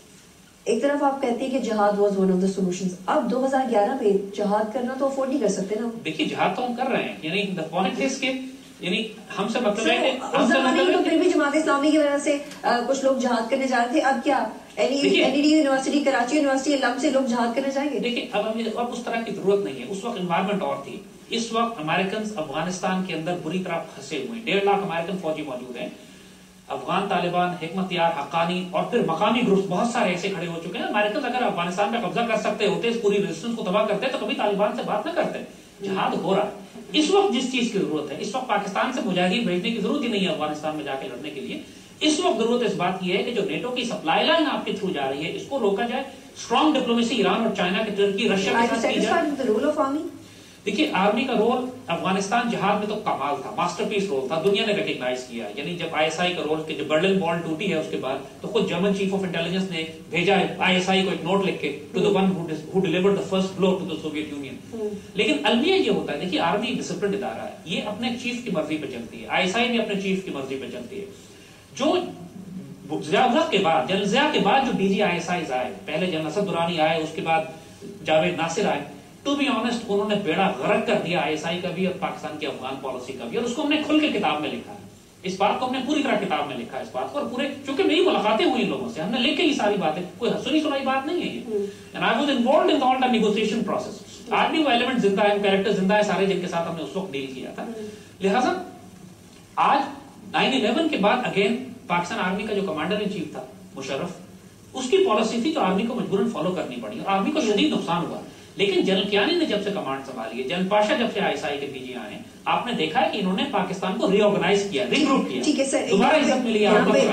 ایک طرف آپ کہتے ہیں کہ jihad was one of the solutions. اب 2011 میں جہاد کرنا تو افورڈ نہیں کر سکتے نا. دیکھیے جہاد تو ہم کر رہے ہیں, یعنی the point is کہ یعنی ہم سے مطلب ہے کہ اس زمانے میں تو پھر بھی جماعت اسلامی کی وجہ سے کچھ لوگ جہاد کرنے جا رہے تھے. اب کیا N E D university, Karachi university, علم سے لوگ جہاد کرنے جائیں گے؟ دیکھیں اب اس طرح کی ضرورت نہیں ہے. اس وقت انوائرمنٹ اور تھی. اس وقت امریکنز افغانستان کے اندر بری طرح پھنسے ہوئے ہیں. 1.5 لاکھ امریکن فوجی موجود ہیں. افغان طالبان, حکمت یار, حقانی اور پھر مقامی گروپ بہت سارے ایسے کھڑے ہو چکے ہیں. امریکنز اگر افغانستان میں قبضہ کر سکتے ہوتے, اس پوری ریزسٹنس کو تباہ کرتے تو کبھی طالبان سے بات نہ کرتے. جہاد ہو رہا ہے. اس وقت جس چیز کی ضرورت ہے, اس وقت پاکستان سے مجاہدین بھیجنے کی ضرورت ہی نہیں ہے افغانستان میں جا کے لڑنے کے لیے. اس وقت ضرورت اس بات کی ہے کہ جو نیٹو کی سپلائی لائن آپ کے تھرو جا رہی ہے اس کو روکا جائے. اسٹرانگ ڈپلومیسی ایران اور چائنا کے ترکی رشیا کے ساتھ کی جائے. دیکھیے آرمی کا رول افغانستان جہاد میں تو کمال تھا, ماسٹر پیس رول تھا, دنیا نے ریکگنائز کیا. یعنی جب آئی ایس آئی کا رول, کہ جب برلن وال ٹوٹی ہے اس کے بعد, تو خود جرمن چیف آف انٹیلیجنس نے بھیجا ہے آئی ایس آئی کو ایک نوٹ لکھ کے to the one who delivered the first blow to the Soviet Union. لیکن المیہ یہ ہوتا ہے, دیکھیے آرمی ایک ڈسپلن ادارہ ہے, یہ اپنے چیف کی مرضی پہ چلتی ہے, آئی ایس آئی بھی اپنے چیف کی مرضی پہ چلتی ہے. جو ضیاء کے بعد, جنرل ضیاء کے بعد جو ڈی جی آئی ایس آئی آئے, پہلے جنرل اسد درانی آئے, اس کے بعد جاوید ناصر آئے, ٹو بی آنےسٹ انہوں نے بیڑا غرق کر دیا آئی ایس آئی کا بھی اور پاکستان کی افغان پالیسی کا بھی, اور اس کو ہم نے کھل کے کتاب میں لکھا ہے. اس بات کو ہم نے پوری طرح کتاب میں لکھا ہے, اس بات کو, اور پورے, چونکہ میری ملاقاتیں ہوئی ان لوگوں سے, ہم نے لکھ کے یہ ساری باتیں, کوئی سنی سنائی بات نہیں ہے یہ. And I was involved in all the negotiation process. آج بھی وہ ایلیمنٹ زندہ ہے, وہ کیریکٹر زندہ ہے سارے جن کے ساتھ ہم نے اس وقت ڈیل کیا تھا. لہٰذا آج 9/11 کے بعد اگین پاکستان آرمی کا جو کمانڈر ان چیف تھا مشرف, اس کی پالیسی تھی جو آرمی کو مجبوراً فالو کرنی پڑی, اور آرمی کو شدید نقصان ہوا. لیکن جنرل کیانی نے جب سے کمانڈ سنبھالی ہے, جنرل پاشا جب سے آئی ایس آئی کے ڈی جی آئے, آپ نے دیکھا ہے کہ انہوں نے پاکستان کو ری آرگنائز کیا, ری گروپ کیا, دوبارہ عزت ملی.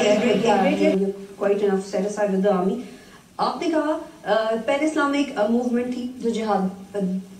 آپ نے کہا پین اسلامک موومنٹ تھی جو جہاد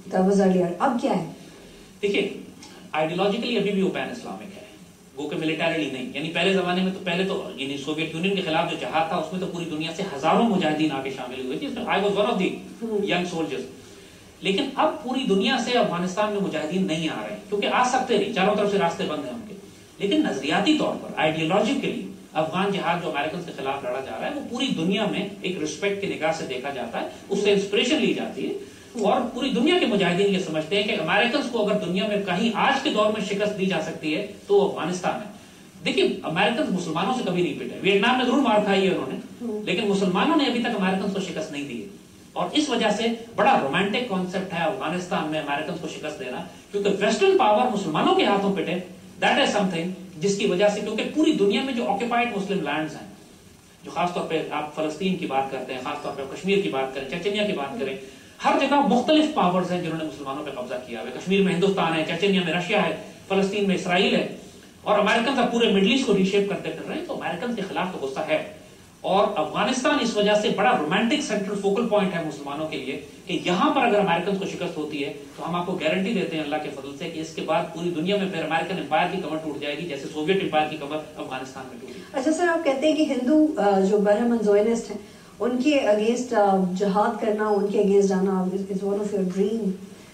اب کیا ہے؟ دیکھیے آئیڈیولوجیکلی ابھی بھی وہ پین اسلامک ہے, وہ کہ ملیٹریلی نہیں. یعنی پہلے زمانے میں تو پہلے تو یعنی سوویت یونین کے خلاف جو جہاد تھا اس میں تو پوری دنیا سے ہزاروں مجاہدین آ کے شامل ہوئے تھے. I was one of the young soldiers. لیکن اب پوری دنیا سے افغانستان میں مجاہدین نہیں آ رہے کیونکہ آ سکتے نہیں, چاروں طرف سے راستے بند ہیں ان کے. لیکن نظریاتی طور پر آئیڈیولوجیکلی افغان جہاد جو امریکن کے خلاف لڑا جا رہا ہے وہ پوری دنیا میں ایک رسپیکٹ کی نگاہ سے دیکھا جاتا ہے, اس سے انسپریشن لی جاتی ہے. اور پوری دنیا کے مجاہدین یہ سمجھتے ہیں کہ امریکنز کو اگر دنیا میں کہیں آج کے دور میں شکست دی جا سکتی ہے تو وہ افغانستان ہے. دیکھیے امریکنز مسلمانوں سے کبھی نہیں پٹے, ویتنام میں ضرور مار کھائی ہے انہوں نے, لیکن مسلمانوں نے ابھی تک امریکنز کو شکست نہیں دی ہے. اور اس وجہ سے بڑا رومانٹک کانسیپٹ ہے افغانستان میں امریکنز کو شکست دینا, کیونکہ ویسٹرن پاور مسلمانوں کے ہاتھوں پٹے, دیٹ از سم تھنگ جس کی وجہ سے, کیونکہ پوری دنیا میں جو آکوپائڈ مسلم لینڈز ہیں, جو خاص طور پہ آپ فلسطین کی بات کرتے ہیں, خاص طور پہ کشمیر کی بات کریں, چچنیا کی بات کریں, ہر جگہ مختلف پاورز ہیں جنہوں نے مسلمانوں پہ قبضہ کیا ہے. کشمیر میں ہندوستان ہے, چچنیا میں رشیا ہے, فلسطین میں اسرائیل ہے, اور امریکن اب پورے مڈل ایسٹ کو ریشیپ کرتے پھر رہے ہیں. تو امریکن کے خلاف تو غصہ ہے, اور افغانستان اس وجہ سے بڑا رومانٹک سینٹرل فوکل پوائنٹ ہے مسلمانوں کے لیے کہ یہاں پر اگر امریکن کو شکست ہوتی ہے تو ہم آپ کو گارنٹی دیتے ہیں اللہ کے فضل سے کہ اس کے بعد پوری دنیا میں پھر امریکن امپائر کی کمر ٹوٹ جائے گی جیسے سوویت امپائر کی کمر افغانستان میں ٹوٹی. اچھا سر, آپ کہتے ہیں کہ ہندو جو برہمن زوئنسٹ ہیں ان کے اگینسٹ جہاد کرنا, ان کے اگینسٹ جانا is one of your dream.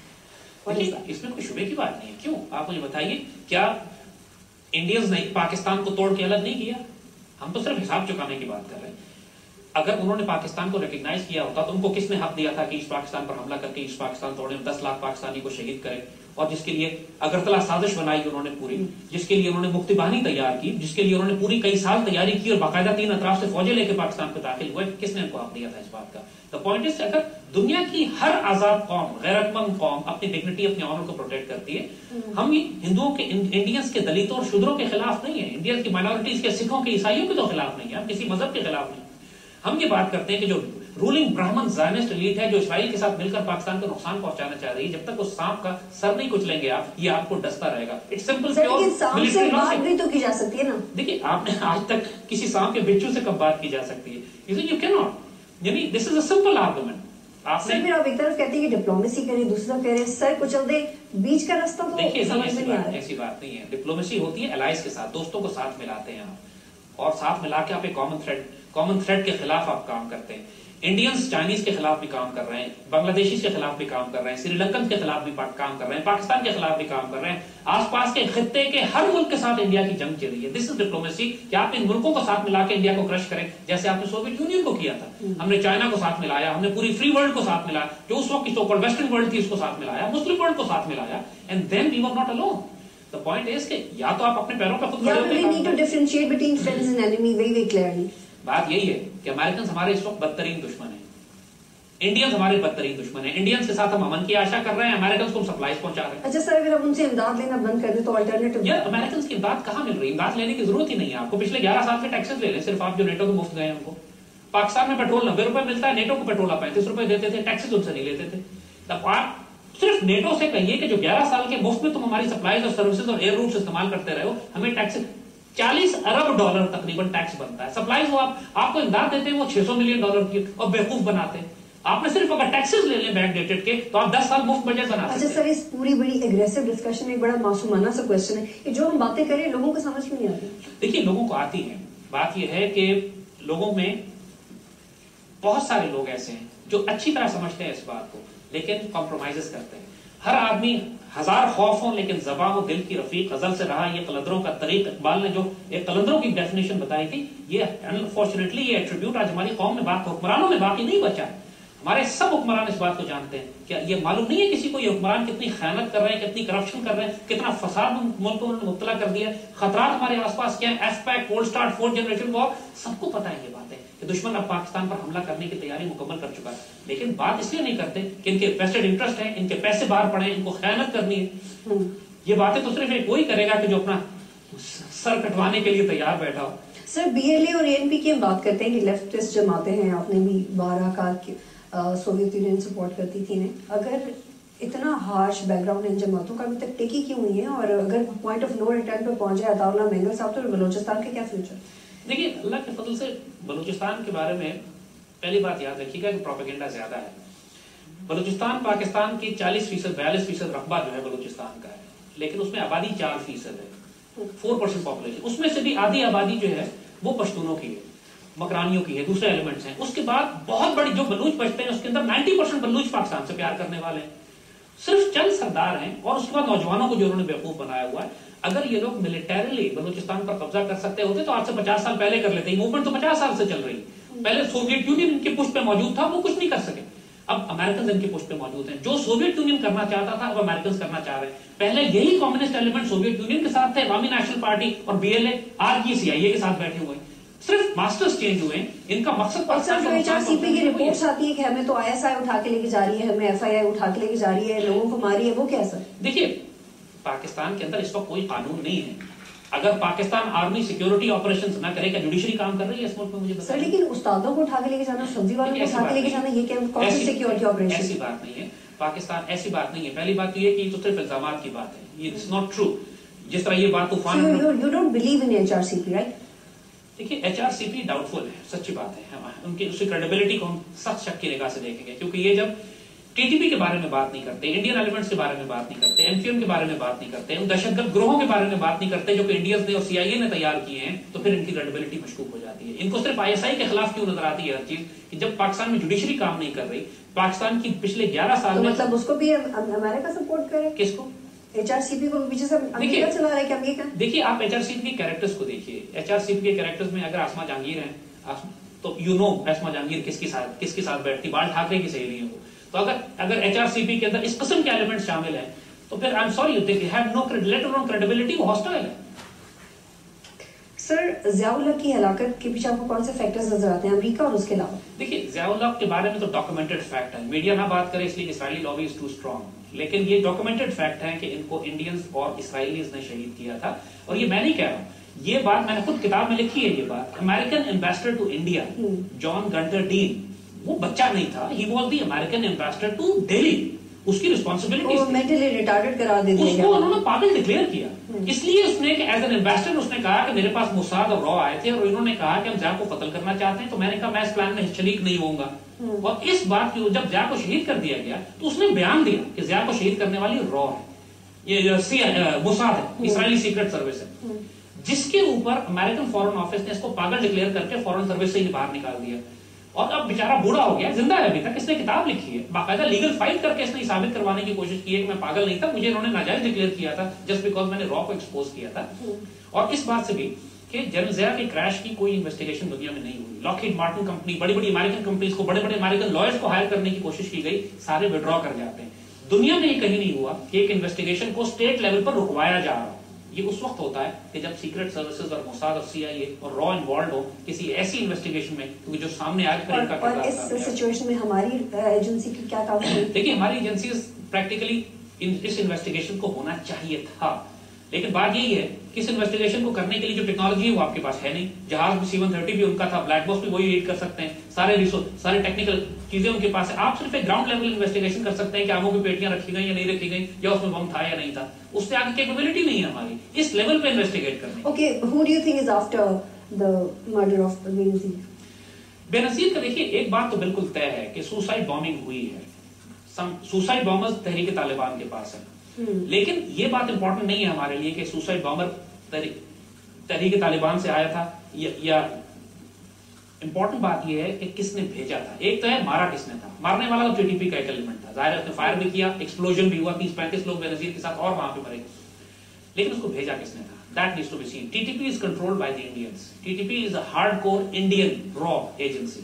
اس میں کوئی شبے کی بات نہیں ہے. کیوں, آپ مجھے بتائیے, کیا انڈینز نے پاکستان کو توڑ کے الگ نہیں کیا؟ ہم تو صرف حساب چکانے کی بات کر رہے ہیں. اگر انہوں نے پاکستان کو ریکگنائز کیا ہوتا تو ان کو کس نے حق دیا تھا کہ ایسٹ پاکستان پر حملہ کر کے ایسٹ پاکستان توڑے, 10 لاکھ پاکستانی کو شہید کرے, اور جس کے لیے اگرتلہ سازش بنائی انہوں نے پوری, جس کے لیے انہوں نے مکتی بانی تیار کی, جس کے لیے انہوں نے پوری کئی سال تیاری کی اور باقاعدہ 3 اطراف سے فوجیں لے کے پاکستان پہ داخل ہوئے, کس نے ان کو حق دیا تھا اس بات کا؟ دا پوائنٹ از, اگر دنیا کی ہر آزاد قوم, غیرت مند قوم اپنی ڈگنیٹی, اپنے آنر کو پروٹیکٹ کرتی ہے. ہم ہندوؤں کے, انڈینس کے دلتوں اور شودروں کے خلاف نہیں ہیں, انڈینس کی مائنورٹیز کے, سکھوں کے, عیسائیوں کے تو خلاف نہیں ہے, ہم کسی مذہب کے خلاف نہیں. ہم یہ بات کرتے ہیں کہ جو رولنگ برہمن زائنسٹ ایلیٹ ہے جو اسرائیل کے ساتھ مل کر پاکستان کو نقصان پہنچانا چاہ رہی ہے, جب تک اس سانپ کا سر نہیں کچلیں گے آپ, یہ آپ کو ڈستا رہے گا. It's simple. سانپ سے بات بھی تو کی جا سکتی ہے نا. دیکھیے آپ نے آج تک کسی سانپ کے بچھو سے کب بات کی جا سکتی ہے؟ You can not. یعنی this is a simple argument. آپ نے آپ ایک طرف کہتے ہیں کہ ڈپلومیسی کریں, دوسری طرف کہہ رہے ہیں سر کچل دے, بیچ کا راستہ تو سمجھ میں نہیں آ رہا. ایسی بات نہیں ہے. ڈپلومیسی ہوتی ہے الائز کے ساتھ, دوستوں کو ساتھ ملاتے ہیں آپ, اور ساتھ ملا کے آپ ایک کامن تھریڈ کے خلاف آپ کام کرتے ہیں. انڈینز چائنیز کے خلاف بھی کام کر رہے ہیں, بنگلہ دیشیز کے خلاف بھی کام کر رہے ہیں, سری لنکن کے خلاف بھی کام کر رہے ہیں, پاکستان کے خلاف بھی کام کر رہے ہیں, آس پاس کے خطے کے ہر ملک کے ساتھ انڈیا کی جنگ چل رہی ہے. دس از ڈپلومیسی کہ آپ ان ملکوں کو ساتھ ملا کے انڈیا کو کرش کریں, جیسے آپ نے سوویت یونین کو کیا تھا. ہم نے چائنا کو ساتھ ملایا, ہم نے پوری فری ورلڈ کو ساتھ ملایا, جو اس وقت کی سو کالڈ ویسٹرن ورلڈ تھی اس کو ساتھ ملایا, مسلم ورلڈ کو ساتھ ملایا, and then we were not alone. The point is کہ یا تو آپ اپنے پیروں پہ خود کھڑے ہوتے ہیں. We need to differentiate between friends and enemy very very clearly. بات یہی ہے کہ امریکنز ہمارے اس وقت بدترین دشمن ہیں, انڈینز ہمارے بدترین دشمن ہیں. انڈینز کے ساتھ ہم امن کی آشا کر رہے ہیں, امریکنز کو ہم سپلائیز پہنچا رہے ہیں. اچھا سر, اگر آپ ان سے امداد لینا بند کر دیں تو الٹرنیٹو یار امریکنز کی امداد کہاں مل رہی ہے؟ امداد لینے کی ضرورت ہی نہیں ہے آپ کو. پچھلے 11 سال کے ٹیکسز لے لیں صرف آپ, جو نیٹو کو مفت گئے ہیں ان کو. پاکستان میں پیٹرول 90 روپے ملتا ہے, نیٹو کو پیٹرول 35 روپے دیتے تھے, ٹیکسز ان سے نہیں لیتے تھے. تب آپ صرف نیٹو سے کہیے کہ جو 11 سال کے مفت میں تم ہماری سپلائیز اور سروسز اور ایئر روٹس استعمال کرتے رہے ہو, ہمیں ٹیکس 40 अरब डॉलर तकरीबन टैक्स बनता है। सप्लाईज वो आपको इमदाद देते हैं वो $600 मिलियन की और बेवकूफ बनाते हैं। आपने सिर्फ अगर टैक्सेस ले लें बैक डेटेड के तो आप 10 साल मुफ्त बजट बना सकते हैं। अच्छा सर, इस पूरी बड़ी एग्रेसिव डिस्कशन में एक बड़ा मासूमाना सा क्वेश्चन है कि जो हम बातें करें लोगों को समझ में नहीं आती। देखिए लोगों को आती है, बात यह है कि लोगों में बहुत सारे लोग ऐसे हैं जो अच्छी तरह समझते हैं इस बात को, लेकिन कॉम्प्रोमाइजेस करते हैं। हर आदमी हजार खौफ हो लेकिन ज़बां हो दिल की रफीक गजल से रहा, ये कलंदरों का तरीक। इकबाल ने जो एक कलंदरों की डेफिनेशन बताई थी, ये अनफॉर्चुनेटली ये एट्रीब्यूट आज हमारी कौम में हुक्मरानों में बाकी नहीं बचा। हमारे सब हुक्मरान इस बात को जानते हैं। क्या ये मालूम नहीं है किसी को ये हुक्मरान कितनी खयानत कर रहे हैं, कितनी करप्शन कर रहे हैं, कितना फसाद मुल्क को उन्होंने मुब्तला कर दिया है। खतरात हमारे आसपास क्या है, एफपैक, cold start, 4th generation war, सबको पता है ये बातें कि दुश्मन अब पाकिस्तान पर हमला करने की तैयारी मुकम्मल कर चुका है। लेकिन बात इसलिए नहीं करते कि इनके वेस्टेड इंटरेस्ट है, इनके पैसे बाहर पड़े, इनको खयानत करनी है। ये बातें तो सिर्फ एक वही करेगा कि जो अपना सर कटवाने के लिए तैयार बैठा हो। सर बीएलए और एएनपी की हम बात करते हैं कि लेफ्टिस्ट जमाते हैं, आपने भी 12 का सोवियत यूनियन सपोर्ट करती थी ने, अगर इतना हार्श बैकग्राउंड इन जमातों का अभी तक टेकी क्यों हुई है, और अगर पॉइंट ऑफ नो रिटर्न पे पहुंच जाए अताउल्लाह मेंगल साहब तो बलूचिस्तान का क्या फ्यूचर? देखिए अल्लाह के फजल से बलूचिस्तान के बारे में पहली बात याद रखिएगा कि प्रोपेगेंडा ज्यादा है। बलूचिस्तान पाकिस्तान की 40% 42% रकबा जो है बलूचिस्तान का है, लेकिन उसमें आबादी 4% है, 4% पॉपुलेशन। उसमें से भी आधी आबादी जो है वो पश्तूनों की है, मकरानियों की है, दूसरे एलिमेंट्स हैं। उसके बाद बहुत बड़ी जो बलूच बचते हैं उसके अंदर 90% बलूच पाकिस्तान से प्यार करने वाले हैं। सिर्फ चंद सरदार हैं और उसके बाद नौजवानों को जो उन्होंने बेवकूफ बनाया हुआ है। अगर ये लोग मिलिटरीली बलूचिस्तान पर कब्जा कर सकते होते तो आज से 50 साल पहले कर लेते। मूवमेंट तो 50 साल से चल रही है। पहले सोवियत यूनियन इनके पुष्ट पे मौजूद था, वो कुछ नहीं कर सके। अब अमेरिकन इनके पुष्ट पे मौजूद हैं। जो सोवियत यूनियन करना चाहता था अब अमेरिकन करना चाह रहे हैं। पहले यही कम्युनिस्ट एलिमेंट सोवियत यूनियन के साथ थे, अवामी नेशनल पार्टी और बीएलए, आज ये सीआईए के साथ बैठे हुए। सिर्फ मास्टर्स चेंज हुए, इनका मकसद एचआरसीपी की रिपोर्ट्स आती है कि हमें तो आईएसआई उठा के लेके जा रही है, हमें एफआईआई उठा के लेके जा रही है, लोगों को मारी है, वो क्या सर? देखिए पाकिस्तान के अंदर इस वक्त कोई कानून नहीं है। अगर पाकिस्तान आर्मी सिक्योरिटी ऑपरेशंस ना करे, क्या जुडिशरी काम कर रही है इस मुल्क में? मुझे सर लेकिन उस्तादों को उठा के लेके जाना, सब्जी वालों को उठा के लेके जाना, ये क्या कौन सी सिक्योरिटी ऑपरेशन? ऐसी बात नहीं है पाकिस्तान, ऐसी बात नहीं है। पहली बात तो ये कि तो सिर्फ इल्जामात की बात है, ये इट्स नॉट ट्रू। जिस तरह ये बात तूफान, you don't believe in HRCP right? देखिए एचआरसीपी डाउटफुल है, सच्ची बात है। उनकी उसकी क्रेडिबिलिटी को हम सख्त शक की निगाह से देखेंगे, क्योंकि ये जब टीटीपी के बारे में बात नहीं करते, इंडियन एलिमेंट्स के बारे में बात नहीं करते, एमक्यूएम के बारे में बात नहीं करते, उन दहशतगर्द ग्रोहों के बारे में बात नहीं करते जो कि इंडियंस ने और सीआईए ने तैयार किए हैं, तो फिर इनकी क्रेडिबिलिटी मशकूक हो जाती है। इनको सिर्फ आईएसआई के खिलाफ क्यों नजर आती है हर चीज, कि जब पाकिस्तान में जुडिशरी काम नहीं कर रही, पाकिस्तान की पिछले 11 साल में, मतलब उसको भी अमेरिका सपोर्ट करे? किसको? एचआरसीपी को पीछे से अमेरिका चला रहा है क्या? अमेरिका? देखिए आप एचआरसीपी के कैरेक्टर्स को देखिए। एचआरसीपी के कैरेक्टर्स में अगर आसमा जहांगीर हैं तो यू नो आसमा जहांगीर किसके साथ बैठती, बाल ठाकरे की सहेली है वो। तो अगर एचआरसीपी के अंदर इस किस्म के एलिमेंट्स शामिल हैं तो फिर I am sorry they have no credibility, वो हॉस्टाइल है। सर ज़ियाउल हक की हलाकत के पीछे आपको कौन से फैक्टर्स नजर आते हैं अमेरिका और उसके अलावा? देखिए ज़ियाउल हक के बारे में तो डॉक्यूमेंटेड फैक्ट है, मीडिया ना बात करे इसलिए Israeli lobby is too strong, लेकिन ये डॉक्यूमेंटेड फैक्ट है कि इनको इंडियंस और इसराइलीज ने शहीद किया था। और ये मैं नहीं कह रहा हूँ, ये बात मैंने खुद किताब में लिखी है। ये बात American ambassador to India John Gunther Dean, वो बच्चा नहीं था, he was the American ambassador to Delhi. उसकी रिस्पांसिबिलिटी मेंटली रिटार्डेड करार दे दिया, उसको उन्होंने पागल डिक्लेयर किया। इसलिए उसने एज एन एम्बेसडर उसने कहा कि मेरे पास मुसाद और रॉ आए थे और इन्होंने कहा कि हम ज़िया को कत्ल करना चाहते हैं, तो मैंने कहा मैं इस प्लान में शरीक नहीं होऊंगा। और इस बात की जब ज़िया को शहीद कर दिया गया तो उसने बयान दिया कि ज़िया को शहीद करने वाली रॉ है, ये मुसाद है, इसराइली सीक्रेट सर्विस है, जिसके ऊपर अमेरिकन फॉरेन ऑफिस ने इसको पागल डिक्लेयर करके फॉरेन सर्विस से ही बाहर निकाल दिया। और अब बेचारा बूढ़ा हो गया, जिंदा है अभी तक, इसने किताब लिखी है, बाकायदा लीगल फाइट करके इसने साबित करवाने की कोशिश की है कि मैं पागल नहीं था, मुझे इन्होंने नाजायज डिक्लेयर किया था जस्ट बिकॉज मैंने रॉ को एक्सपोज किया था। और इस बात से भी कि जनरल ज़िया के क्रैश की कोई इन्वेस्टिगेशन दुनिया में नहीं हुई। लॉकहीड मार्टिन कंपनी, बड़ी बड़ी अमेरिकन कंपनीज को, बड़े बड़े अमेरिकन लॉयर्स को हायर करने की कोशिश की गई, सारे विड्रॉ कर जाते हैं। दुनिया में ये कहीं नहीं हुआ कि एक इन्वेस्टिगेशन को स्टेट लेवल पर रुकवाया जा रहा। ये उस वक्त होता है कि जब सीक्रेट सर्विसेज और मोसाद और सीआईए और रॉ इन्वॉल्व हो किसी ऐसी इन्वेस्टिगेशन में, क्योंकि जो सामने आज फिर इनका और इस सिचुएशन में हमारी एजेंसी की क्या काम है? देखिए हमारी एजेंसी प्रैक्टिकली इस इन्वेस्टिगेशन को होना चाहिए था, لیکن بات یہی ہے کہ اس انویسٹیگیشن کو کرنے کے لیے جو ٹیکنالوجی ہے وہ آپ کے پاس ہے نہیں. جہاز بھی C-130 بھی ان کا تھا, بلیک باکس بھی وہی ریڈ کر سکتے ہیں, سارے ٹیکنیکل چیزیں ان کے پاس ہے. آپ صرف ایک گراؤنڈ لیول انویسٹیگیشن کر سکتے ہیں کہ آموں کی پیٹیاں رکھی گئی یا نہیں رکھی گئی, یا اس میں بم تھا یا نہیں تھا. اس سے آگے کیپیبلٹی نہیں ہے ہماری اس لیول پہ انویسٹیگیٹ کرنے. Okay, who do you think is after the murder of Benazir? Benazir کا دیکھیے ایک بات تو بالکل طے ہے کہ سوسائڈ بامبنگ ہوئی ہے. سوسائڈ بامبرز تحریک طالبان کے پاس ہے, لیکن یہ بات امپورٹنٹ نہیں ہے ہمارے لیے کہ سوسائڈ بامبر تحریک طالبان سے آیا تھا یا امپورٹنٹ بات یہ ہے کہ کس نے بھیجا تھا. ایک تو ہے مارا کس نے تھا, مارنے والا تو TTP کا ایک ایلیمنٹ تھا, ظاہر ہے اس نے فائر بھی کیا, ایکسپلوژن بھی ہوا, 30-35 لوگ بینظیر کے ساتھ اور وہاں پہ مرے, لیکن اس کو بھیجا کس نے تھا. That needs to be seen. TTP is controlled by the Indians. TTP is a hardcore Indian raw agency.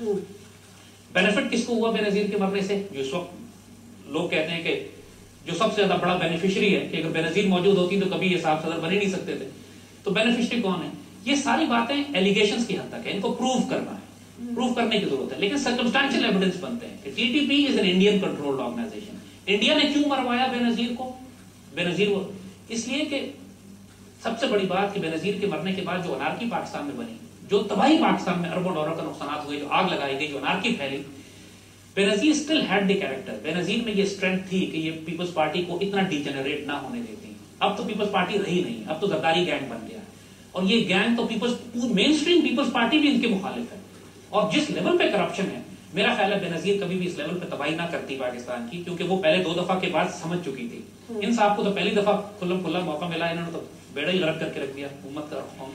Benefit کس کو ہوا بینظیر کے مرنے سے؟ جو اس وقت لوگ کہتے ہیں کہ جو سب سے زیادہ بڑا بینیفیشری ہے کہ اگر بینظیر موجود ہوتی تو کبھی یہ صاحب صدر بن ہی نہیں سکتے تھے. تو بینیفیشری کون ہے؟ یہ ساری باتیں ایلیگیشنز کی حد تک ہے, ان کو پروف کرنا ہے, پروف کرنے کی ضرورت ہے, لیکن سرکمسٹانشل ایویڈنس بنتے ہیں کہ TTP is an Indian controlled organization. India نے کیوں مروایا بینظیر کو؟ بینظیر اس لیے کہ سب سے بڑی بات کہ بینظیر کے مرنے کے بعد جو انارکی پاکستان میں بنی, جو تباہی پاکستان میں اربوں ڈالر کا نقصانات ہوئے, جو آگ لگائی گئی, جو انارکی پھیلی, Benazir still had the character. Benazir میں یہ اسٹرینتھ تھی کہ یہ پیپلز پارٹی کو اتنا ڈی جنریٹ نہ ہونے دیتی. اب تو پیپلز پارٹی رہی نہیں, اب تو زرداری گینگ بن گیا, اور یہ گینگ تو مین اسٹریم پیپلز پارٹی بھی ان کے مخالف ہے. اور جس لیول پہ کرپشن ہے, میرا خیال ہے بینظیر کبھی بھی اس لیول پہ تباہی نہ کرتی پاکستان کی, کیونکہ وہ پہلے 2 دفعہ کے بعد سمجھ چکی تھی. ان صاحب کو تو پہلی دفعہ کھلا موقع ملا, انہوں نے تو بیڑا ہی غرق کر کے رکھ دیا حکومت کا, قوم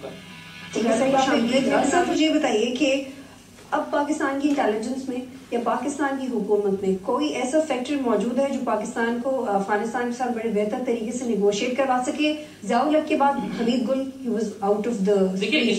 کا. سر مجھے بتائیے کہ اب پاکستان کی انٹیلیجنس میں یا پاکستان کی حکومت میں کوئی ایسا فیکٹر موجود ہے جو پاکستان کو افغانستان کے ساتھ بڑے بہتر طریقے سے نیگوشیٹ کروا سکے؟ ضیاء الحق کے بعد حمید گل he was out of the. دیکھیے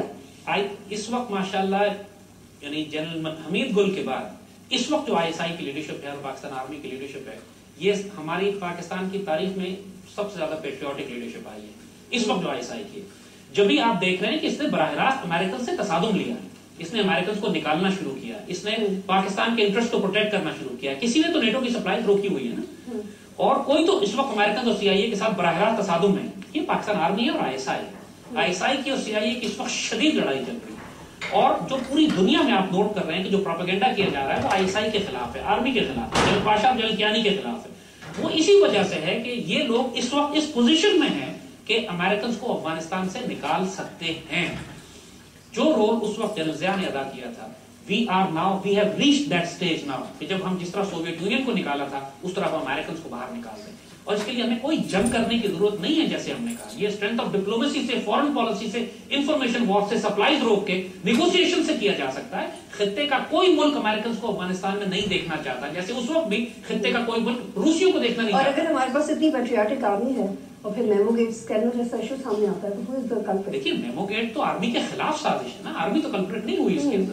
اس وقت ماشاءاللہ یعنی جنرل حمید گل کے بعد اس وقت جو ISI کی لیڈرشپ ہے اور پاکستان آرمی کی لیڈرشپ ہے, یہ ہماری پاکستان کی تاریخ میں سب سے زیادہ پیٹریوٹک لیڈرشپ آئی ہے اس وقت جو ISI کی. جب بھی آپ دیکھ رہے ہیں کہ اس نے براہ راست امریکن سے تصادم لیا ہے, اس نے امریکن کو نکالنا شروع کیا, اس نے پاکستان کے انٹرسٹ کو پروٹیکٹ کرنا شروع کیا. کسی نے تو نیٹو کی سپلائی روکی ہوئی ہے نا, اور کوئی تو اس وقت امریکن اور CIA کے ساتھ براہ راست تصادم ہے. یہ پاکستان آرمی ہے اور ISI کی اور CIA کی اس وقت شدید لڑائی چل رہی ہے. اور جو پوری دنیا میں آپ نوٹ کر رہے ہیں کہ جو پروپیگنڈا کیا جا رہا ہے وہ ISI کے خلاف ہے, آرمی کے خلاف ہے, جنرل پاشا اور جنرل کیانی کے خلاف ہے. وہ اسی وجہ سے ہے کہ یہ لوگ اس وقت اس پوزیشن میں ہیں کہ امریکنز کو افغانستان سے نکال سکتے ہیں. جو رول اس وقت جنرل ضیاء نے ادا کیا تھا, we have reached that stage now کہ جب ہم جس طرح سوویت یونین کو نکالا تھا اس طرح ہم امریکنز کو باہر نکال دیں. اور اس کے لیے ہمیں کوئی جنگ کرنے کی ضرورت نہیں ہے. جیسے ہم نے کہا, یہ اسٹرینتھ آف ڈپلومیسی سے, فورن پالیسی سے, انفارمیشن وار سے, سپلائیز روک کے نیگوسیشن سے کیا جا سکتا ہے. خطے کا کوئی ملک امریکنز کو افغانستان میں نہیں دیکھنا چاہتا, جیسے اس وقت بھی خطے کا کوئی ملک روسیوں کو دیکھنا نہیں چاہتا. اور اگر ہمارے پاس اتنی پیٹریاٹک آرمی ہے اور پھر میمو گیٹ اسکینر جیسا ایشو سامنے آتا ہے تو who is the culprit؟ دیکھیے میمو گیٹ تو آرمی کے خلاف سازش ہے نا, آرمی تو کلپریٹ نہیں ہوئی اس کے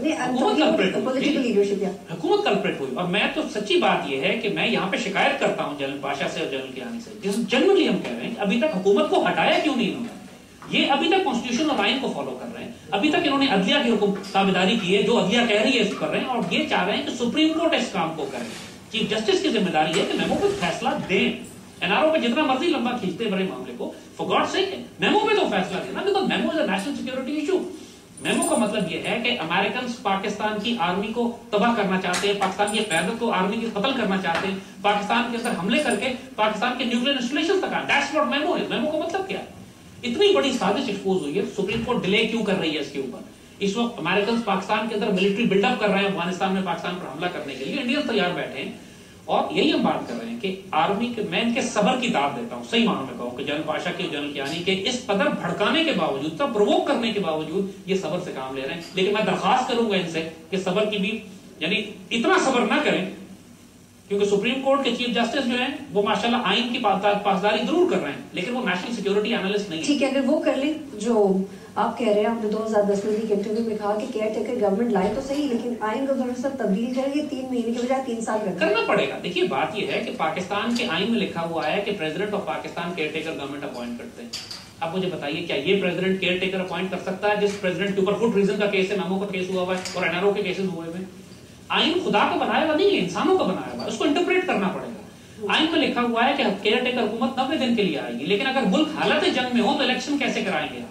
حکومت کلپریٹ ہوئی. اور میں تو سچی بات یہ ہے کہ میں یہاں پہ شکایت کرتا ہوں جنرل پاشا سے اور جنرل کیانی سے, جس جنرلی ہم کہہ رہے ہیں کہ ابھی تک حکومت کو ہٹایا کیوں نہیں انہوں نے. یہ ابھی تک کانسٹیٹیوشن اور آئین کو فالو کر رہے ہیں, ابھی تک انہوں نے عدلیہ کی تابعداری کی ہے, جو عدلیہ کہہ رہی ہے اس کر رہے ہیں, اور یہ چاہ رہے ہیں کہ سپریم کورٹ اس کام کو کرے. چیف جسٹس کی ذمہ داری ہے کہ میمو کو فیصلہ دیں. NRO پہ جتنا مرضی لمبا کھینچتے بڑے معاملے کو, فار گاڈ سیک میمو پہ تو فیصلہ دینا, because memo is a national security issue. Memo کا مطلب یہ ہے کہ امریکنز پاکستان کی آرمی کو تباہ کرنا چاہتے ہیں, پاکستان کی قیادت کو آرمی کی قتل کرنا چاہتے ہیں, پاکستان کے اندر حملے کر کے پاکستان کے نیوکلیر انسٹالیشن تک. دیٹس واٹ میمو ہے. میمو کا مطلب کیا ہے؟ اتنی بڑی سازش ایکسپوز ہوئی ہے, سپریم کورٹ ڈیلے کیوں کر رہی ہے اس کے اوپر. اس وقت امریکنز پاکستان کے اندر ملٹری بلڈ اپ کر رہے ہیں افغانستان میں پاکستان پر حملہ کرنے کے لیے, انڈینز تیار بیٹھے ہیں. اور یہی ہم بات کر رہے ہیں کہ آرمی کے, میں ان کے صبر کی داد دیتا ہوں, صحیح معنوں میں کہوں کہ جنرل پاشا کے, جنرل کیانی کے اس قدر بھڑکانے کے باوجود, تب پرووک کرنے کے باوجود یہ صبر سے کام لے رہے ہیں. لیکن میں درخواست کروں گا ان سے کہ صبر کی بھی یعنی اتنا صبر نہ کریں, کیونکہ سپریم کورٹ کے چیف جسٹس جو ہیں وہ ماشاءاللہ آئین کی پاسداری ضرور کر رہے ہیں, لیکن وہ نیشنل سیکورٹی اینالسٹ نہیں. ٹھیک ہے, اگر وہ کر لیں جو آپ کہہ رہے ہیں, آپ نے 2010 میں بھی انٹرویو میں کہا کہ کیئر ٹیکر گورنمنٹ لائے تو صحیح, لیکن آئین کو ذرا سا تبدیل کرے گی, 3 مہینے کے بجائے 3 سال کرنا پڑے گا. دیکھیے بات یہ ہے کہ پاکستان کے آئین میں لکھا ہوا ہے کہ president of Pakistan caretaker government appoint کرتے ہیں. اب مجھے بتائیے کیا یہ پریزیڈنٹ کیئر ٹیکر اپوائنٹ کر سکتا ہے جس پریزیڈنٹ کے اوپر فوڈ ریزن کا کیس ہے, میمو کا کیس ہوا ہوا ہے اور NRO کے کیسز ہوئے ہوئے. آئین خدا کا بنایا ہوا نہیں ہے, انسانوں کا بنایا ہوا ہے, اس کو انٹرپریٹ کرنا پڑے گا. آئین میں لکھا ہوا ہے کہ کیئر ٹیکر حکومت 90 دن کے لیے آئے گی، لیکن اگر ملک حالت جنگ میں ہو تو الیکشن کیسے کرائیں گے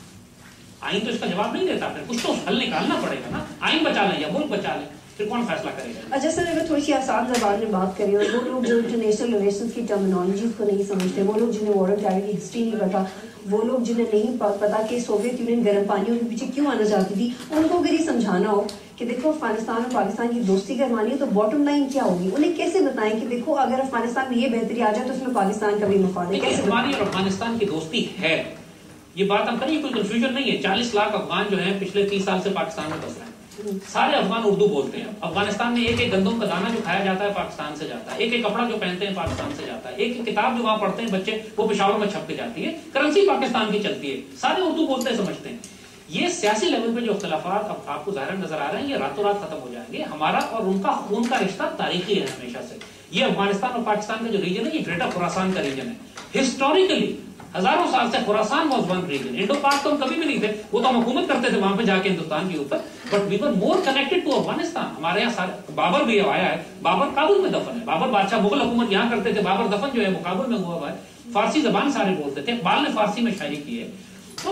آپ؟ آئین تو اس کا جواب نہیں دیتا، پھر کچھ تو حل نکالنا پڑے گا نا، آئین بچا لیں یا ملک بچا لیں، پھر کون فیصلہ کرے گا؟ اچھا سر، اگر تھوڑی سی آسان زبان میں بات کریں، اور وہ لوگ جو انٹرنیشنل ریلیشنز کی ٹرمینالوجیز کو نہیں سمجھتے، وہ لوگ جنہیں وار ٹائر کی ہسٹری نہیں پتا، وہ لوگ جنہیں نہیں پتا کہ سوویت یونین گرم پانیوں کے پیچھے کیوں آنا چاہتی تھی، ان کو اگر یہ سمجھانا ہو کہ دیکھو افغانستان اور پاکستان کی دوستی کروانی ہے تو باٹم لائن کیا ہوگی، انہیں کیسے بتائیں کہ دیکھو اگر افغانستان میں یہ بہتری آ جائے تو اس میں پاکستان کا بھی مفاد ہے؟ کیسے ہماری اور افغانستان کی دوستی ہے، یہ بات ہم کریں، کوئی کنفیوژن نہیں ہے. 40 لاکھ افغان جو ہیں پچھلے 30 سال سے پاکستان میں بس رہے ہیں. سارے افغان اردو بولتے ہیں. افغانستان میں ایک ایک گندم کا دانہ جو کھایا جاتا ہے پاکستان سے جاتا ہے، ایک ایک کپڑا جو پہنتے ہیں پاکستان سے جاتا ہے، ایک ایک کتاب جو وہاں پڑھتے ہیں بچے وہ پشاور میں چھپ کے جاتی ہے، کرنسی پاکستان کی چلتی ہے، سارے اردو بولتے ہیں، سمجھتے ہیں. یہ سیاسی لیول پہ جو اختلافات اب آپ کو ظاہر نظر آ رہے ہیں یہ راتوں رات ختم ہو جائیں گے. ہمارا اور ان کا خون کا رشتہ تاریخی ہے ہمیشہ سے. یہ افغانستان اور پاکستان کا جو ریجن ہے یہ گریٹر خراسان کا ریجن ہے. ہسٹوریکلی ہزاروں سال سے Khurasan was one region. Indo Pak تو ہم کبھی بھی نہیں تھے، وہ تو ہم حکومت کرتے تھے وہاں پہ جا کے ہندوستان کے اوپر، but we were more connected to Afghanistan. ہمارے یہاں سارے بابر بھی آیا ہے، بابر کابل میں دفن ہے، بابر بادشاہ مغل حکومت یہاں کرتے تھے، بابر دفن جو ہے وہ کابل میں ہوا ہے. فارسی زبان سارے بولتے تھے، اقبال نے فارسی میں شاعری کی ہے. تو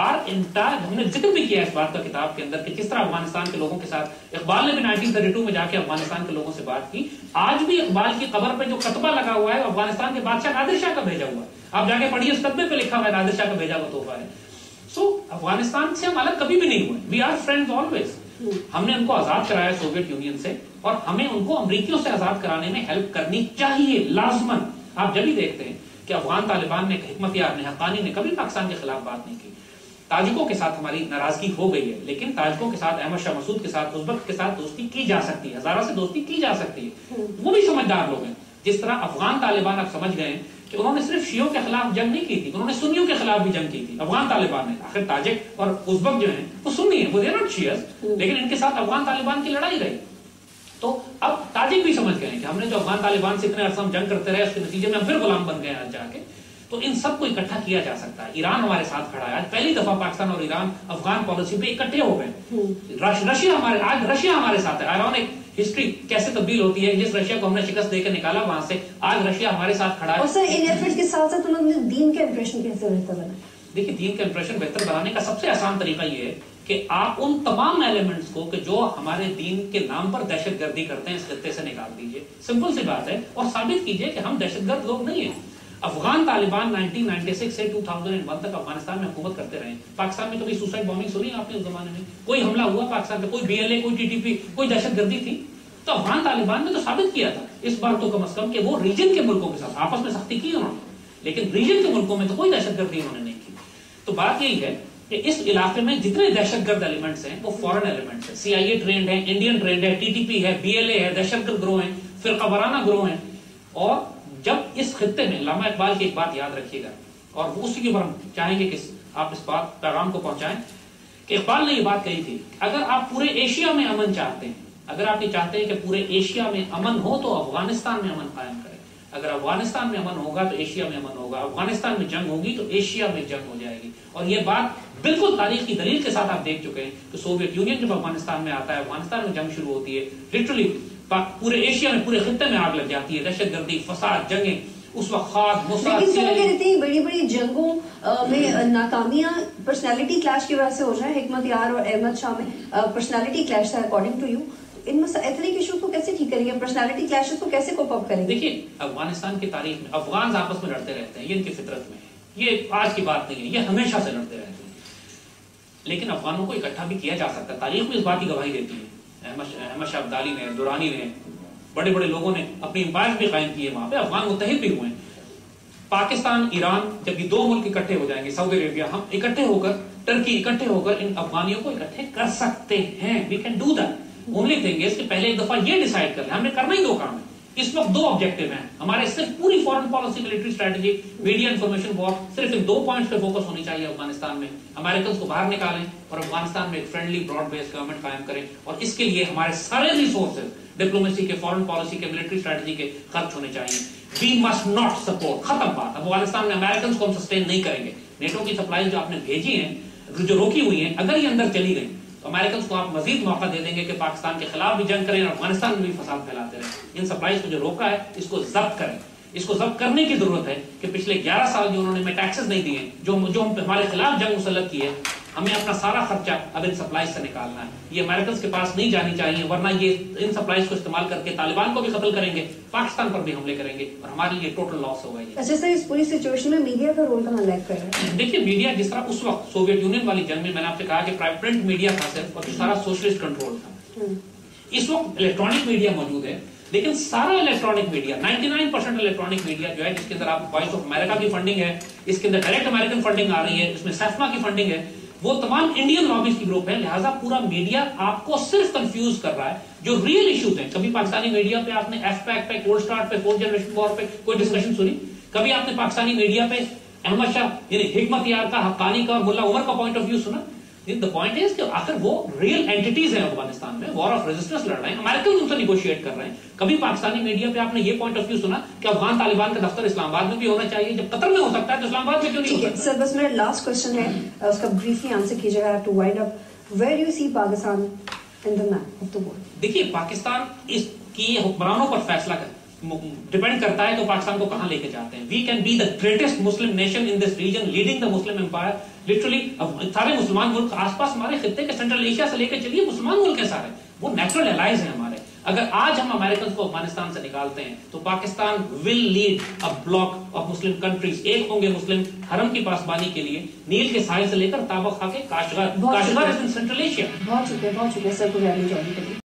ہم نے ذکر بھی کیا اس بات کا کتاب کے اندر کہ کس طرح افغانستان کے لوگوں کے ساتھ اقبال نے بھی 1932 میں جا کے افغانستان کے لوگوں سے بات کی. آج بھی اقبال کی قبر پہ جو کتبہ لگا ہوا ہے افغانستان کے بادشاہ نادر شاہ کا بھیجا ہوا ہے. آپ جا کے پڑھیے، اس کتبے پہ لکھا ہوا ہے نادر شاہ کا بھیجا ہوا تحفہ ہے. سو افغانستان سے ہم الگ کبھی بھی نہیں ہوئے. We are friends always. ہم نے ان کو آزاد کرایا سوویت یونین سے، اور ہمیں ان کو امریکیوں سے آزاد کرانے میں ہیلپ کرنی چاہیے لازمن. آپ جب ہی دیکھتے ہیں کہ افغان طالبان نے، حکمت یار نے، حقانی نے کبھی پاکستان کے خلاف بات نہیں کی. تاجکوں کے ساتھ ہماری ناراضگی ہو گئی ہے، لیکن تاجکوں کے ساتھ، احمد شاہ مسعود کے ساتھ، ازبک کے ساتھ دوستی کی جا سکتی ہے، ہزارہ سے دوستی کی جا سکتی ہے. وہ بھی سمجھدار لوگ ہیں. جس طرح افغان طالبان آپ سمجھ گئے ہیں کہ انہوں نے صرف شیعوں کے خلاف جنگ نہیں کی تھی، انہوں نے سنیوں کے خلاف بھی جنگ کی تھی. افغان طالبان نے، آخر تاجک اور ازبک جو ہیں وہ سنی ہیں، وہ دے ناٹ شیعز، لیکن ان کے ساتھ افغان طالبان کی لڑائی رہی. تو اب تاجک بھی سمجھ گئے ہیں کہ ہم نے جو افغان طالبان سے اتنے عرصہ جنگ کرتے رہے، اس کے نتیجے میں ہم پھر غلام بن گئے آج جا کے. تو ان سب کو اکٹھا کیا جا سکتا ہے. ایران ہمارے ساتھ کھڑا ہے. آج پہلی دفعہ پاکستان اور ایران افغان پالیسی پہ اکٹھے ہو گئے. رشیا ہمارے ساتھ ہے. آئرونک ہسٹری کیسے تبدیل ہوتی ہے. جس رشیا کو ہم نے شکست دے کے نکالا وہاں سے، آج رشیا ہمارے ساتھ کھڑا ہے. اور سر ان ایفرٹس کے ساتھ ساتھ انہوں نے دین کا امپریشن کیسے بہتر بنا؟ دیکھیے، دین کا امپریشن بہتر بنانے کا سب سے آسان طریقہ یہ ہے کہ آپ ان تمام ایلیمنٹس کو کہ جو ہمارے دین کے نام پر دہشت گردی کرتے ہیں اس خطے سے نکال دیجئے. سمپل سی بات ہے، اور ثابت کیجئے کہ ہم دہشت گرد لوگ نہیں ہیں. افغان طالبان 1996 سے 2001 تک افغانستان میں حکومت کرتے رہے. پاکستان میں کبھی سوسائڈ بامبنگ سنی آپ نے اس زمانے میں؟ کوئی حملہ ہوا پاکستان پہ؟ کوئی BLA، کوئی TTP، کوئی دہشت گردی تھی؟ تو افغان طالبان نے تو ثابت کیا تھا اس بار تو کم از کم کہ وہ ریجن کے ملکوں کے ساتھ آپس میں سختی کی انہوں نے، لیکن ریجن کے ملکوں میں تو کوئی دہشت گردی انہوں نے نہیں کی. تو بات یہی ہے کہ اس علاقے میں جتنے دہشت گرد ایلیمنٹس ہیں وہ فورن ایلیمنٹس ہیں. CIA ٹرینڈ ہے، انڈین ٹرینڈ ہے، TTP ہے، BLA ہے، دہشت گرد گروہ ہیں، فرقہ وارانہ گروہ ہیں. اور جب اس خطے میں علامہ اقبال کی ایک بات یاد رکھیے گا، اور اسی کے اوپر ہم چاہیں گے کہ آپ اس بات پیغام کو پہنچائیں کہ اقبال نے یہ بات کہی تھی، اگر آپ پورے ایشیا میں امن چاہتے ہیں، اگر آپ یہ چاہتے ہیں کہ پورے ایشیا میں امن ہو تو افغانستان میں امن قائم کریں. اگر افغانستان میں امن ہوگا تو ایشیا میں امن ہوگا، افغانستان میں جنگ ہوگی تو ایشیا میں جنگ ہو جائے گی. اور یہ بات بالکل تاریخ کی دلیل کے ساتھ آپ دیکھ چکے ہیں کہ سوویت یونین جب افغانستان میں آتا ہے، افغانستان میں جنگ شروع ہوتی ہے، لٹرلی پورے ایشیا میں، پورے خطے میں آگ لگ جاتی ہے. دہشت گردی، فساد، جنگیں، اس وقت خاک موساد. لیکن سر اگر اتنی بڑی بڑی جنگوں میں ناکامیاں پرسنالٹی کلیش کی وجہ سے ہو جائیں، حکمت یار اور احمد شاہ میں پرسنالٹی کلیش تھا اکارڈنگ ٹو یو، ان ایتھنک ایشوز کو کیسے ٹھیک کریں گے؟ پرسنالٹی کلیشز کو کیسے کوپ اپ کریں گے؟ دیکھیے، افغانستان کی تاریخ میں افغان آپس میں لڑتے رہتے ہیں، یہ ان کی فطرت میں ہے، یہ آج کی بات نہیں ہے، یہ ہمیشہ سے لڑتے رہتے ہیں. لیکن افغانوں کو اکٹھا بھی کیا جا سکتا ہے. تاریخ میں اس بات کی گواہی دیتی ہے. احمد شاہ ابدالی نے، دورانی نے، بڑے بڑے لوگوں نے اپنی امپائر بھی قائم کیے وہاں پہ. افغان متحد بھی ہوئے ہیں. پاکستان، ایران، جب یہ دو ملک اکٹھے ہو جائیں گے، سعودی عربیہ، ہم اکٹھے ہو کر، ٹرکی اکٹھے ہو کر ان افغانیوں کو اکٹھے کر سکتے ہیں. We can do that. Only thing is کہ پہلے ایک دفعہ یہ ڈیسائیڈ کر لیں. ہم نے کرنا ہی دو کام ہے اس وقت. دو آبجیکٹو ہیں ہمارے، صرف پوری foreign policy, military strategy, media information war, صرف ان دو پوائنٹس پہ فوکس ہونی چاہیے افغانستان میں. امریکنز کو باہر نکالیں اور افغانستان میں ایک فرینڈلی براڈ بیس گورنمنٹ قائم کریں. اور اس کے لیے ہمارے سارے ریسورسز، ڈپلومیسی کے، فورن پالیسی کے، ملٹری اسٹریٹجی کے خرچ ہونے چاہیے. We must not support. ختم بات. افغانستان میں امریکنز کو ہم سسٹین نہیں کریں گے. نیٹو کی سپلائیز جو آپ نے بھیجی ہیں، جو روکی ہوئی ہیں، اگر یہ اندر چلی گئی تو امریکن کو آپ مزید موقع دے دیں گے کہ پاکستان کے خلاف بھی جنگ کریں اور افغانستان میں بھی فساد پھیلاتے رہیں. ان سپلائیز کو جو روکا ہے اس کو ضبط کریں. اس کو ضبط کرنے کی ضرورت ہے کہ پچھلے 11 سال جو انہوں نے ٹیکسز نہیں دیے, جو ہمارے خلاف جنگ مسلط کی ہے, ہمیں اپنا سارا خرچہ اب ان سپلائیز سے نکالنا ہے. یہ امریکنز کے پاس نہیں جانی چاہیے, ورنہ یہ ان سپلائیز کو استعمال کر کے طالبان کو بھی قتل کریں گے, پاکستان پر بھی حملے کریں گے, اور ہمارے لیے ٹوٹل لاس ہوگا. اچھا سر, اس پوری سچویشن میں میڈیا کا رول کہاں لیک کر رہا ہے؟ دیکھیے میڈیا جس طرح اس وقت سوویت یونین والی جنگ میں نے آپ سے کہا کہ پرنٹ میڈیا تھا صرف, اور سارا سوشلسٹ کنٹرول تھا. اس وقت الیکٹرانک میڈیا موجود ہے, لیکن سارا الیکٹرانک میڈیا 99% الیکٹرانک میڈیا جو ہے, جس کے اندر آپ وائس آف امریکہ کی فنڈنگ ہے, اس کے اندر ڈائریکٹ امریکن فنڈنگ آ رہی ہے, اس میں سیفما کی فنڈنگ ہے, وہ تمام انڈین لابیز کی گروپ ہے. لہٰذا پورا میڈیا آپ کو صرف کنفیوز کر رہا ہے. جو ریئل ایشوز ہیں, کبھی پاکستانی میڈیا پہ آپ نے ایف پیک پہ, کولڈ سٹارٹ پہ, 4th جنریشن وار پہ کوئی ڈسکشن سنی؟ کبھی آپ نے پاکستانی میڈیا پہ احمد شاہ یعنی حکمت یار کا, حقانی کا اور ملا عمر کا پوائنٹ آف ویو سنا؟ The point is کہ آخر وہ ریئل اینٹیٹیز ہیں افغانستان میں, وار آف ریزسٹنس لڑ رہے ہیں, امریکن ان سے نیگوشیٹ کر رہے ہیں. کبھی پاکستانی میڈیا پہ آپ نے یہ پوائنٹ آف ویو سنا کہ افغان طالبان کا دفتر اسلام آباد میں بھی ہونا چاہیے؟ جب قطر میں ہو سکتا ہے تو اسلام آباد میں کیوں نہیں ہو سکتا؟ سر بس میرا لاسٹ کوشچن ہے, اس کا بریفلی آنسر کیجیے گا to wind up. Where do you see Pakistan in the map of the world? دیکھیے پاکستان اس کی حکمرانوں پر فیصلہ ڈپینڈ کرتا ہے کہ پاکستان کو کہاں لے کے جاتے ہیں. We can be the greatest Muslim nation in this region, leading the Muslim empire. Literally سارے مسلمان ملک آس پاس ہمارے خطے کے سینٹرل ایشیا سے لے کے چلیے, مسلمان ملک ہیں سارے, وہ نیچرل الائز ہیں ہمارے. اگر آج ہم امریکنز کو افغانستان سے نکالتے ہیں تو Pakistan will lead a bloc of Muslim countries. ایک ہوں گے مسلم حرم کی پاسبانی کے لیے, نیل کے ساحل سے لے کر تابق خاک Kashgar is in Central Asia. بہت شکریہ سر کو جوائن کرنے کے لیے.